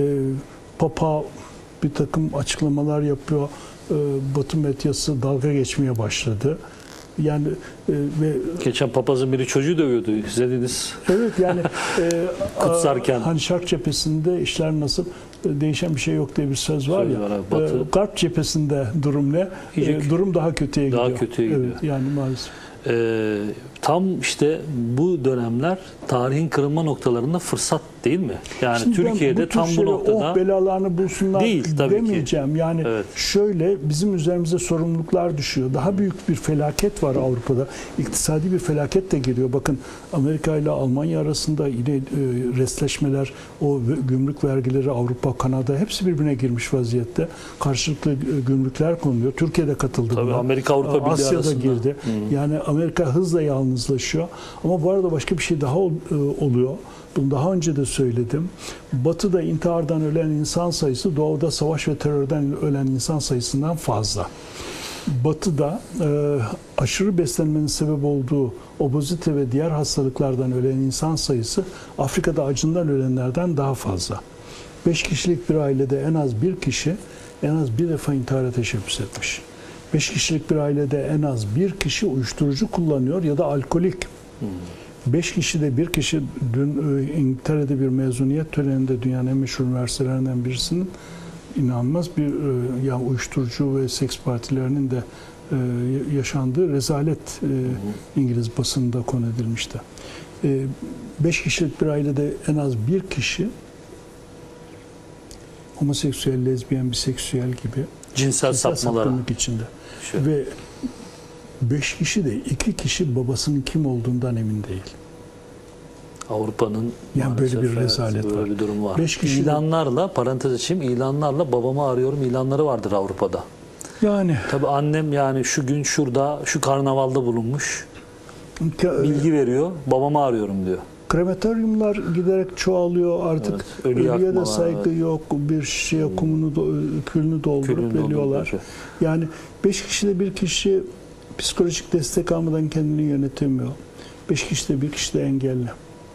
Papa bir takım açıklamalar yapıyor. Batı medyası dalga geçmeye başladı. Yani e, ve geçen papazın biri çocuğu dövüyordu. İzlediniz. Evet yani e, kutsarken. Hani Şark cephesinde işler nasıl, değişen bir şey yok diye bir söz var söz ya. Var, e, Garp cephesinde durum ne? E, durum daha kötüye gidiyor. Daha kötüye gidiyor. Evet, yani maalesef. Ee, tam işte bu dönemler tarihin kırılma noktalarında fırsat değil mi? Yani Şimdi Türkiye'de bu tam bu noktada oh belalarını bulsunlar değil, tabii demeyeceğim. Ki. Yani evet. şöyle bizim üzerimize sorumluluklar düşüyor. Daha büyük bir felaket var Avrupa'da. İktisadi bir felaket de geliyor. Bakın Amerika ile Almanya arasında yine e, restleşmeler, o gümrük vergileri Avrupa, Kanada hepsi birbirine girmiş vaziyette. Karşılıklı gümrükler konuluyor. Türkiye'de katıldı tabii buna. Amerika Avrupa Birliği Asya'da arasında. girdi. Hmm. Yani Amerika hızla yalnızlaşıyor. Ama bu arada başka bir şey daha ol, e, oluyor. Bunu daha önce de söyledim. Batı'da intihardan ölen insan sayısı Doğu'da savaş ve terörden ölen insan sayısından fazla. Batı'da e, aşırı beslenmenin sebep olduğu obezite ve diğer hastalıklardan ölen insan sayısı Afrika'da acından ölenlerden daha fazla. Beş kişilik bir ailede en az bir kişi en az bir defa intihara teşebbüs etmiş. Beş kişilik bir ailede en az bir kişi uyuşturucu kullanıyor ya da alkolik. Hmm. Beş kişide bir kişi dün İngiltere'de bir mezuniyet töreninde dünyanın en meşhur üniversitelerinden birisinin inanılmaz bir ya uyuşturucu ve seks partilerinin de yaşandığı rezalet İngiliz basınında konu edilmişti. Beş kişilik bir ailede en az bir kişi homoseksüel, lezbiyen, biseksüel gibi cinsel, cinsel sapmalara içinde. Şöyle. Ve beş kişi de iki kişi babasının kim olduğundan emin değil. Avrupa'nın yani böyle bir rezalet böyle var. bir durum var. Beş kişi İlanlarla, parantez açayım, ilanlarla babamı arıyorum ilanları vardır Avrupa'da. Yani Tabii annem yani şu gün şurada şu karnavalda bulunmuş. Bilgi veriyor. Babamı arıyorum diyor. Krematoryumlar giderek çoğalıyor artık. Evet, ölü ölüye de yakmalar, saygı evet. yok. Bir şişeye kumunu, do- külünü doldurup Külünü veriyorlar. doldurup, Yani beş kişide bir kişi psikolojik destek almadan kendini yönetemiyor. Beş kişide bir kişi de engelli.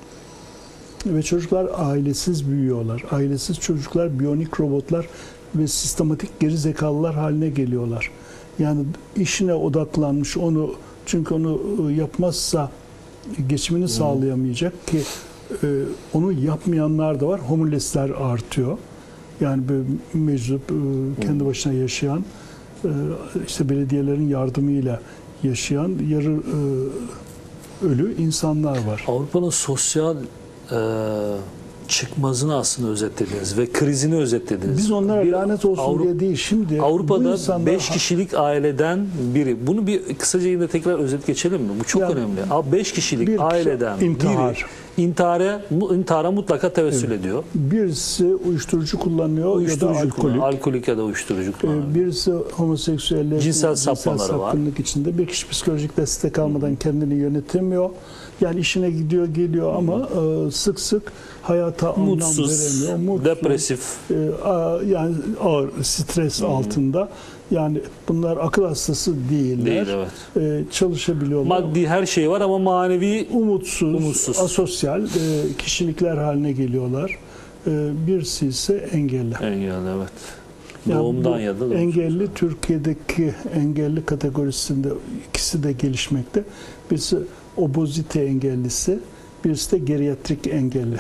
Ve çocuklar ailesiz büyüyorlar. Ailesiz çocuklar biyonik robotlar ve sistematik geri zekalılar haline geliyorlar. Yani işine odaklanmış, onu çünkü onu yapmazsa geçimini sağlayamayacak ki e, onu yapmayanlar da var. Homeless'ler artıyor. Yani böyle meczup, e, kendi başına yaşayan, e, işte belediyelerin yardımıyla yaşayan yarı e, ölü insanlar var. Avrupa'nın sosyal e, çıkmazını aslında özetlediniz ve krizini özetlediniz. Biz onlara Bir lanet olsun Avru- diye değil. Şimdi bu Avrupa'da insanlar- beş kişilik aileden biri. Bunu bir kısaca yine tekrar özet geçelim mi? Bu çok Yani önemli. Abi beş kişilik bir kişi aileden intihar. biri intihara, mu- intihara mutlaka tevessül ediyor. Birisi uyuşturucu kullanıyor Uyuşturucu ya da alkolik. kullanıyor. Alkolik ya da uyuşturucu kullanıyor. Ee, Birisi homoseksüelleşme, Cinsel sapmaları var. sapkınlık içinde. Bir kişi psikolojik destek almadan kendini yönetemiyor. Yani işine gidiyor geliyor ama e, sık sık hayata anlam Mutsuz, veremiyor. Mutsuz, depresif. e, a- yani ağır stres altında. Yani bunlar akıl hastası değiller. Değil, evet. E, çalışabiliyorlar. Maddi her şey var ama manevi umutsuz, umutsuz. asosyal e, kişilikler haline geliyorlar. E, birisi ise engelli. engelli, evet. Yani Doğumdan bu ya da doğumsuz. engelli Türkiye'deki engelli kategorisinde ikisi de gelişmekte. Birisi obezite engellisi, birisi de geriatrik engelli.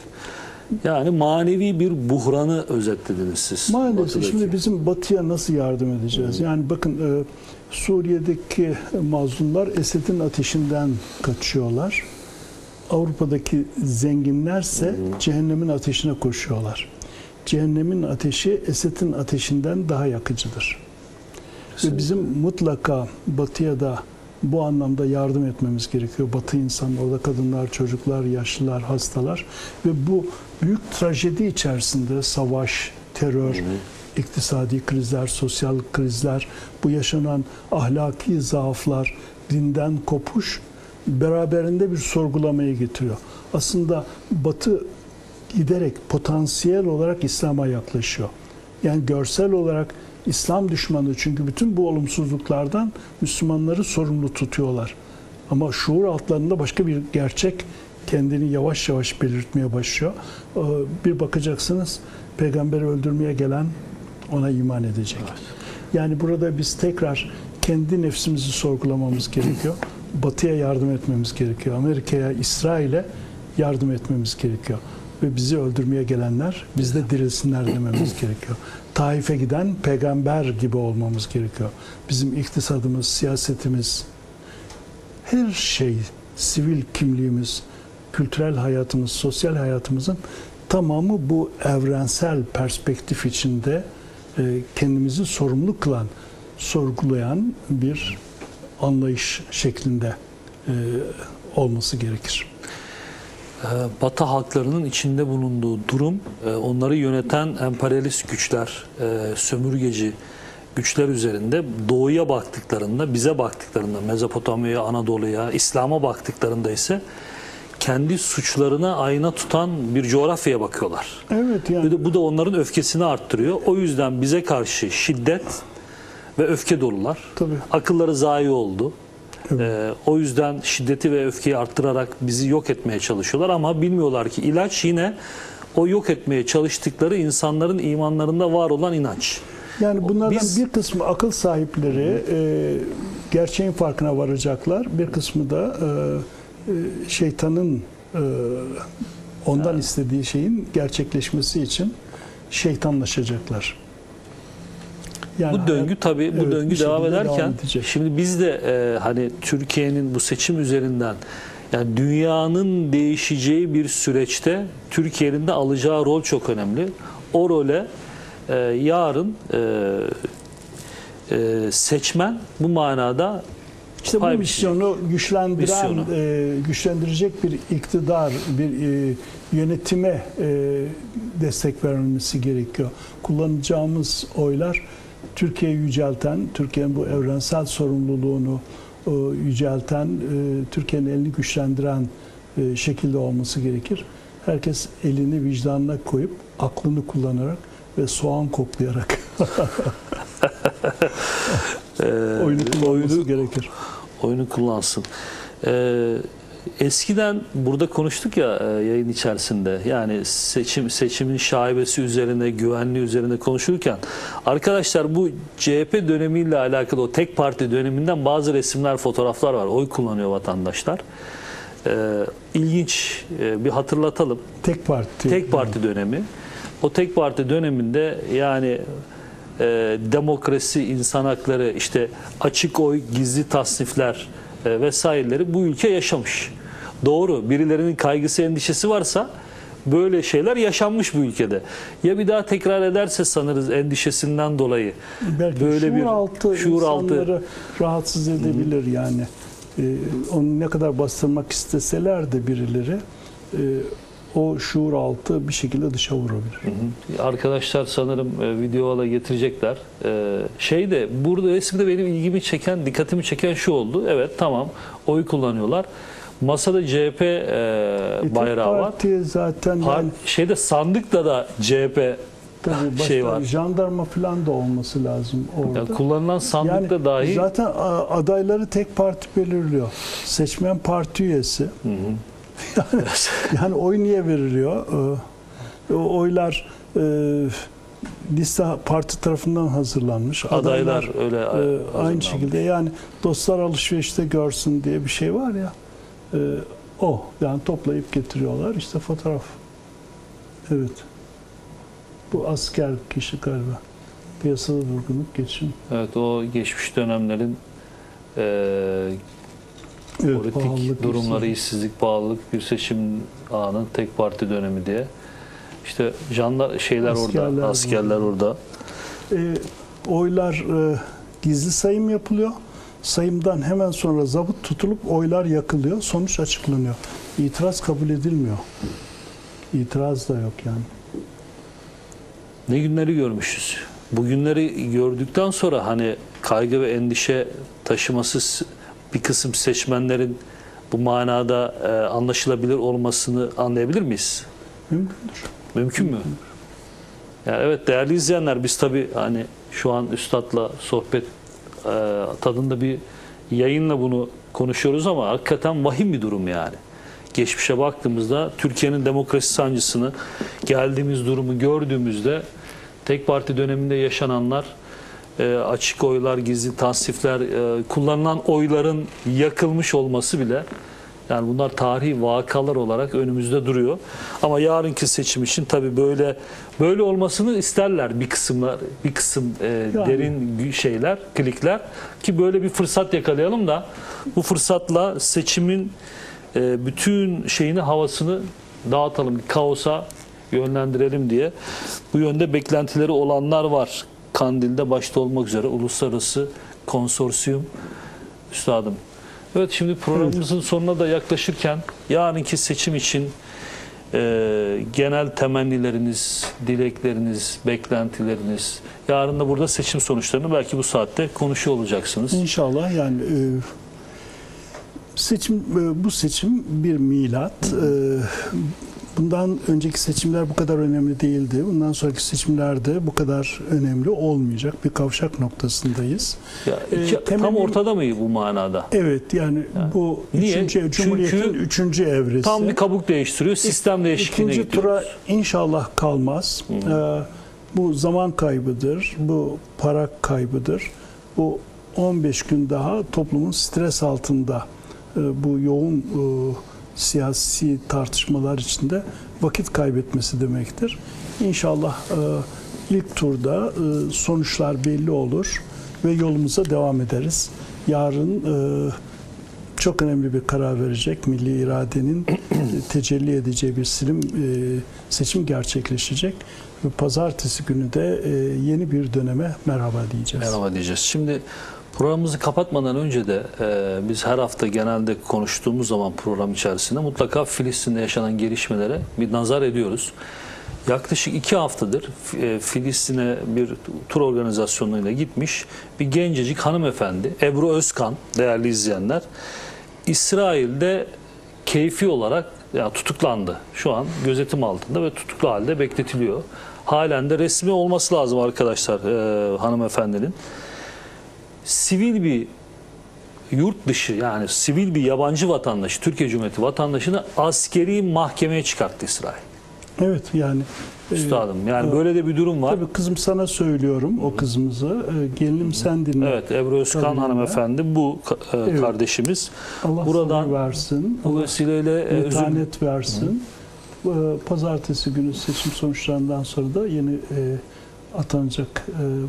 Yani manevi bir buhranı özetlediniz siz. Maalesef Batı'daki. şimdi bizim Batı'ya nasıl yardım edeceğiz? Yani bakın e, Suriye'deki mazlumlar Esed'in ateşinden kaçıyorlar. Avrupa'daki zenginlerse cehennemin ateşine koşuyorlar. Cehennemin ateşi Esed'in ateşinden daha yakıcıdır. Ve bizim mutlaka Batı'ya da bu anlamda yardım etmemiz gerekiyor. Batı insanı, orada kadınlar, çocuklar, yaşlılar, hastalar ve bu büyük trajedi içerisinde savaş, terör, hı hı. iktisadi krizler, sosyal krizler, bu yaşanan ahlaki zaaflar, dinden kopuş beraberinde bir sorgulamayı getiriyor. Aslında Batı giderek potansiyel olarak İslam'a yaklaşıyor. Yani görsel olarak İslam düşmanı, çünkü bütün bu olumsuzluklardan Müslümanları sorumlu tutuyorlar. Ama şuur altlarında başka bir gerçek kendini yavaş yavaş belirtmeye başlıyor. Bir bakacaksınız, peygamberi öldürmeye gelen ona iman edecek. Yani burada biz tekrar kendi nefsimizi sorgulamamız gerekiyor. Batı'ya yardım etmemiz gerekiyor. Amerika'ya, İsrail'e yardım etmemiz gerekiyor. Ve bizi öldürmeye gelenler bizde dirilsinler dememiz gerekiyor. Taif'e giden peygamber gibi olmamız gerekiyor. Bizim iktisadımız, siyasetimiz, her şey, sivil kimliğimiz, kültürel hayatımız, sosyal hayatımızın tamamı bu evrensel perspektif içinde kendimizi sorumlu kılan, sorgulayan bir anlayış şeklinde olması gerekir. Batı halklarının içinde bulunduğu durum, onları yöneten emperyalist güçler, sömürgeci güçler üzerinde doğuya baktıklarında, bize baktıklarında, Mezopotamya'ya, Anadolu'ya, İslam'a baktıklarında ise kendi suçlarına ayna tutan bir coğrafyaya bakıyorlar. Evet, yani. Bu da, bu da onların öfkesini arttırıyor. O yüzden bize karşı şiddet ve öfke dolular. Tabii. Akılları zayi oldu. Evet. Ee, o yüzden şiddeti ve öfkeyi arttırarak bizi yok etmeye çalışıyorlar ama bilmiyorlar ki ilaç yine o yok etmeye çalıştıkları insanların imanlarında var olan inanç. Yani bunlardan Biz, bir kısmı akıl sahipleri e, gerçeğin farkına varacaklar. Bir kısmı da e, e, şeytanın e, ondan evet. istediği şeyin gerçekleşmesi için şeytanlaşacaklar. Yani bu döngü hayat, tabii bu evet, döngü devam ederken devam şimdi biz de e, hani Türkiye'nin bu seçim üzerinden, yani dünyanın değişeceği bir süreçte Türkiye'nin de alacağı rol çok önemli. O role e, yarın e, e, seçmen bu manada işte bu misyonu güçlendiren, misyonu. E, güçlendirecek bir iktidar, bir e, yönetime e, destek vermesi gerekiyor. Kullanacağımız oylar Türkiye'yi yücelten, Türkiye'nin bu evrensel sorumluluğunu e, yücelten, e, Türkiye'nin elini güçlendiren e, şekilde olması gerekir. Herkes elini vicdanına koyup aklını kullanarak ve soğan koklayarak oyunu kullanması oyunu, gerekir. Oyunu kullansın. Ee, eskiden burada konuştuk ya e, yayın içerisinde, yani seçim seçimin şaibesi üzerine, güvenliği üzerine konuşurken arkadaşlar bu C H P dönemiyle alakalı o tek parti döneminden bazı resimler, fotoğraflar var. Oy kullanıyor vatandaşlar. Ee, ilginç, e, bir hatırlatalım. Tek parti. Tek parti dönemi. O tek parti döneminde yani e, demokrasi, insan hakları, işte açık oy, gizli tasnifler e, vesaireleri bu ülke yaşamış. Doğru. Birilerinin kaygısı, endişesi varsa böyle şeyler yaşanmış bu ülkede. Ya bir daha tekrar ederse sanırız endişesinden dolayı. Belki böyle şuur bir altı şuur insanları altı rahatsız edebilir yani. Ee, onu ne kadar bastırmak isteseler de birileri e, o şuur altı bir şekilde dışa vurabilir. Hı hı. Arkadaşlar sanırım e, videoya getirecekler. E, şey de burada resimde benim ilgimi çeken, dikkatimi çeken şu oldu. Evet, tamam, oy kullanıyorlar. Masada C H P e, bayrağı var. Parti zaten Par yani, şeyde sandıkta da C H P tabii şey var. Jandarma falan da olması lazım orada. Yani kullanılan sandıkta yani dahi zaten adayları tek parti belirliyor. Seçmen parti üyesi. Hı hı. Yani, yani oy niye veriliyor? Ee, o oylar e, liste parti tarafından hazırlanmış. Adaylar, Adaylar öyle e, hazırlanmış. aynı şekilde, yani dostlar alışverişte görsün diye bir şey var ya. E, o yani toplayıp getiriyorlar. İşte fotoğraf. Evet. Bu asker kişi galiba. Piyasada durgunluk, geçim. Evet, o geçmiş dönemlerin e, Evet, politik pahalılık, durumları, işsizlik. işsizlik, pahalılık, bir seçim anı, tek parti dönemi diye. İşte canlar, şeyler Askerler orada, askerler orada. E, oylar e, gizli sayım yapılıyor. Sayımdan hemen sonra zabıt tutulup oylar yakılıyor. Sonuç açıklanıyor. İtiraz kabul edilmiyor. İtiraz da yok yani. Ne günleri görmüşüz. Bu günleri gördükten sonra hani kaygı ve endişe taşıması bir kısım seçmenlerin bu manada e, anlaşılabilir olmasını anlayabilir miyiz? Mümkündür. Mümkün mü? Yani evet, değerli izleyenler, biz tabii hani şu an Üstad'la sohbet e, tadında bir yayınla bunu konuşuyoruz ama hakikaten vahim bir durum yani. Geçmişe baktığımızda Türkiye'nin demokrasi sancısını, geldiğimiz durumu gördüğümüzde tek parti döneminde yaşananlar, e, açık oylar, gizli tasnifler, e, kullanılan oyların yakılmış olması bile, yani bunlar tarihi vakalar olarak önümüzde duruyor. Ama yarınki seçim için tabii böyle böyle olmasını isterler bir kısımlar, bir kısım e, Yani. derin şeyler, klikler, ki böyle bir fırsat yakalayalım da bu fırsatla seçimin e, bütün şeyini, havasını dağıtalım, kaosa yönlendirelim diye bu yönde beklentileri olanlar var. Kandil'de başta olmak üzere uluslararası konsorsiyum. Üstadım. Evet, şimdi programımızın evet. sonuna da yaklaşırken yarınki seçim için e, genel temennileriniz, dilekleriniz, beklentileriniz, yarın da burada seçim sonuçlarını belki bu saatte konuşuyor olacaksınız. İnşallah yani e, seçim e, bu seçim bir milat. E, bundan önceki seçimler bu kadar önemli değildi. Bundan sonraki seçimler de bu kadar önemli olmayacak. Bir kavşak noktasındayız. Ya, iki, e, tam temenni, ortada mı bu manada? Evet, yani, yani bu niye? Üçüncü, Cumhuriyet'in Çünkü üçüncü evresi. Tam bir kabuk değiştiriyor. Sistem değişikliğine İkinci gidiyoruz. tura inşallah kalmaz. Ee, bu zaman kaybıdır. Bu para kaybıdır. Bu on beş gün daha toplumun stres altında e, bu yoğun e, siyasi tartışmalar içinde vakit kaybetmesi demektir. İnşallah e, ilk turda e, sonuçlar belli olur ve yolumuza devam ederiz. Yarın e, çok önemli bir karar verecek, milli iradenin tecelli edeceği bir seçim, seçim gerçekleşecek. Ve pazartesi günü de yeni bir döneme merhaba diyeceğiz. Merhaba diyeceğiz. Şimdi programımızı kapatmadan önce de e, biz her hafta genelde konuştuğumuz zaman program içerisinde mutlaka Filistin'de yaşanan gelişmelere bir nazar ediyoruz. Yaklaşık iki haftadır e, Filistin'e bir tur organizasyonuyla gitmiş bir gencecik hanımefendi Ebru Özkan, değerli izleyenler, İsrail'de keyfi olarak yani tutuklandı. Şu an gözetim altında ve tutuklu halde bekletiliyor. Halen de resmi olması lazım arkadaşlar e, hanımefendinin. Sivil bir yurt dışı, yani sivil bir yabancı vatandaşı, Türkiye Cumhuriyeti vatandaşını askeri mahkemeye çıkarttı İsrail. Evet, yani Üstadım, yani böyle de bir durum var. Tabii kızım, sana söylüyorum o kızımıza. E, gelinim sen dinle. Evet, Ebru Özkan Kadınla. hanımefendi bu e, Evet. kardeşimiz. Allah Buradan sabır versin. bu vesileyle e, özür metanet versin. E, Pazartesi günü seçim sonuçlarından sonra da yeni e, atanacak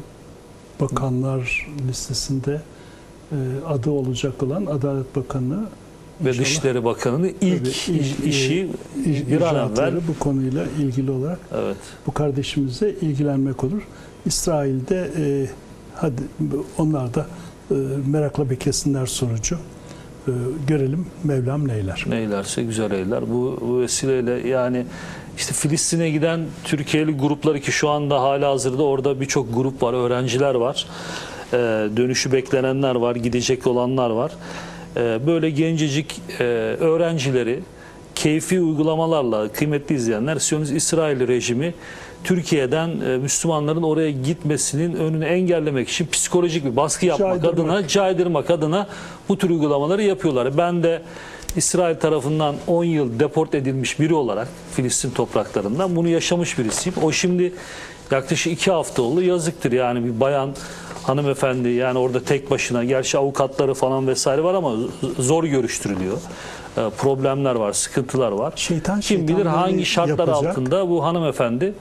e, bakanlar listesinde e, adı olacak olan Adalet Bakanı ve İnşallah. Dışişleri Bakanı'nın ilk, Tabii, ilk, işi e, bir an icraatları evvel bu konuyla ilgili olarak evet. bu kardeşimizle ilgilenmek olur. İsrail'de e, hadi onlar da e, merakla beklesinler sonucu. E, görelim Mevlam neyler. Neylerse güzel eyler. Bu, bu vesileyle yani işte Filistin'e giden Türkiye'li grupları, ki şu anda hala hazırda orada birçok grup var, öğrenciler var. E, dönüşü beklenenler var, gidecek olanlar var. E, böyle gencecik e, öğrencileri keyfi uygulamalarla, kıymetli izleyenler, Siyonist İsrail rejimi Türkiye'den e, Müslümanların oraya gitmesinin önünü engellemek için psikolojik bir baskı yapmak Caydırmak. adına, caydırmak adına bu tür uygulamaları yapıyorlar. Ben de İsrail tarafından on yıl deport edilmiş biri olarak Filistin topraklarından bunu yaşamış birisiyim. O şimdi yaklaşık iki hafta oldu. Yazıktır yani, bir bayan hanımefendi yani orada tek başına, gerçi avukatları falan vesaire var ama zor görüştürülüyor. E, problemler var, sıkıntılar var. Şeytan Kim bilir hangi şartlar yapacak. altında bu hanımefendi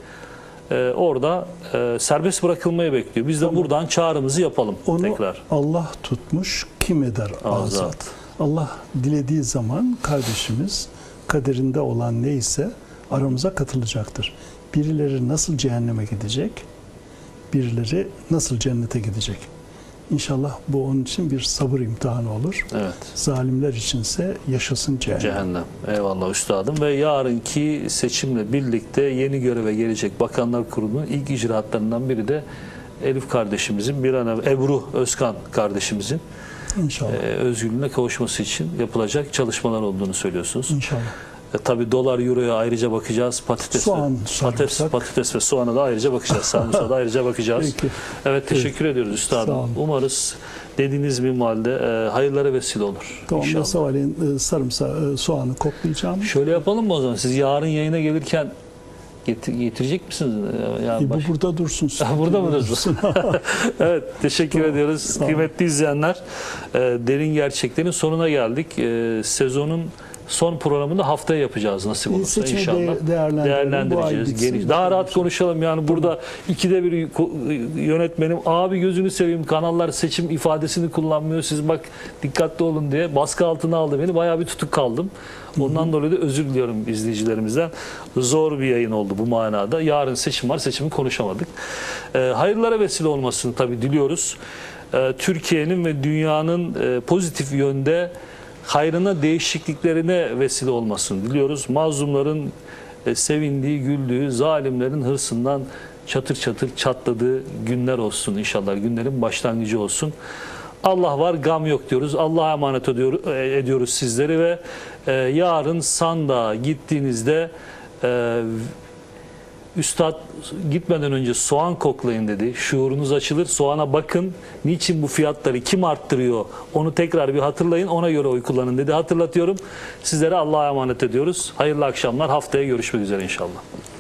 e, orada e, serbest bırakılmayı bekliyor. Biz de Tamam. buradan çağrımızı yapalım Onu tekrar. Allah tutmuş, kim eder azat. Azat. Allah dilediği zaman kardeşimiz kaderinde olan neyse aramıza katılacaktır. Birileri nasıl cehenneme gidecek, birileri nasıl cennete gidecek. İnşallah bu onun için bir sabır imtihanı olur. Evet. Zalimler içinse yaşasın cehennem. Cehennem. Eyvallah üstadım. Ve yarınki seçimle birlikte yeni göreve gelecek Bakanlar Kurulu'nun ilk icraatlarından biri de Elif kardeşimizin, bir an evvel Ebru Özkan kardeşimizin İnşallah. e, özgürlüğüne kavuşması için yapılacak çalışmalar olduğunu söylüyorsunuz. İnşallah. E, tabii dolar, euroya ayrıca bakacağız. Patates, Soğan, ve, patates, sarımsak. patates ve soğana da ayrıca bakacağız. Sarımsağa da ayrıca bakacağız. Peki. Evet, teşekkür ediyoruz üstadım. Sağ olun. Umarız dediğiniz minvalde e, hayırlara vesile olur. Tamam, ben İnşallah. sabahleyin e, sarımsağı, e, soğanı koklayacağım. Şöyle yapalım mı o zaman? Siz yarın yayına gelirken getir, getirecek misiniz? Yani E, bu baş- burada dursun. Burada mı dursun? Evet, teşekkür Tamam, ediyoruz. sağ olun. Kıymetli izleyenler, e, derin gerçeklerin sonuna geldik. E, sezonun son programını haftaya yapacağız nasip İyi, olursa seçimi inşallah. de- değerlendirelim. Bu ay Değerlendireceğiz. bitsin. Geniş. Daha rahat konuşalım. Yani burada ikide bir ko- yönetmenim abi gözünü seveyim, kanallar seçim ifadesini kullanmıyor, siz bak dikkatli olun diye baskı altına aldı beni. Bayağı bir tutuk kaldım. Ondan dolayı da özür diliyorum izleyicilerimizden. Zor bir yayın oldu bu manada. Yarın seçim var. Seçimi konuşamadık. E, hayırlara vesile olmasını tabii diliyoruz. E, Türkiye'nin ve dünyanın e, pozitif yönde hayrına, değişikliklerine vesile olmasını diliyoruz. Mazlumların e, sevindiği, güldüğü, zalimlerin hırsından çatır çatır çatladığı günler olsun inşallah. Günlerin başlangıcı olsun. Allah var, gam yok diyoruz. Allah'a emanet ediyor, e, ediyoruz sizleri ve e, yarın sandığa gittiğinizde e, Üstad gitmeden önce soğan koklayın dedi. Şuurunuz açılır. Soğana bakın. Niçin bu fiyatları kim arttırıyor? Onu tekrar bir hatırlayın. Ona göre oy kullanın dedi. Hatırlatıyorum. Sizlere Allah'a emanet ediyoruz. Hayırlı akşamlar. Haftaya görüşmek üzere inşallah.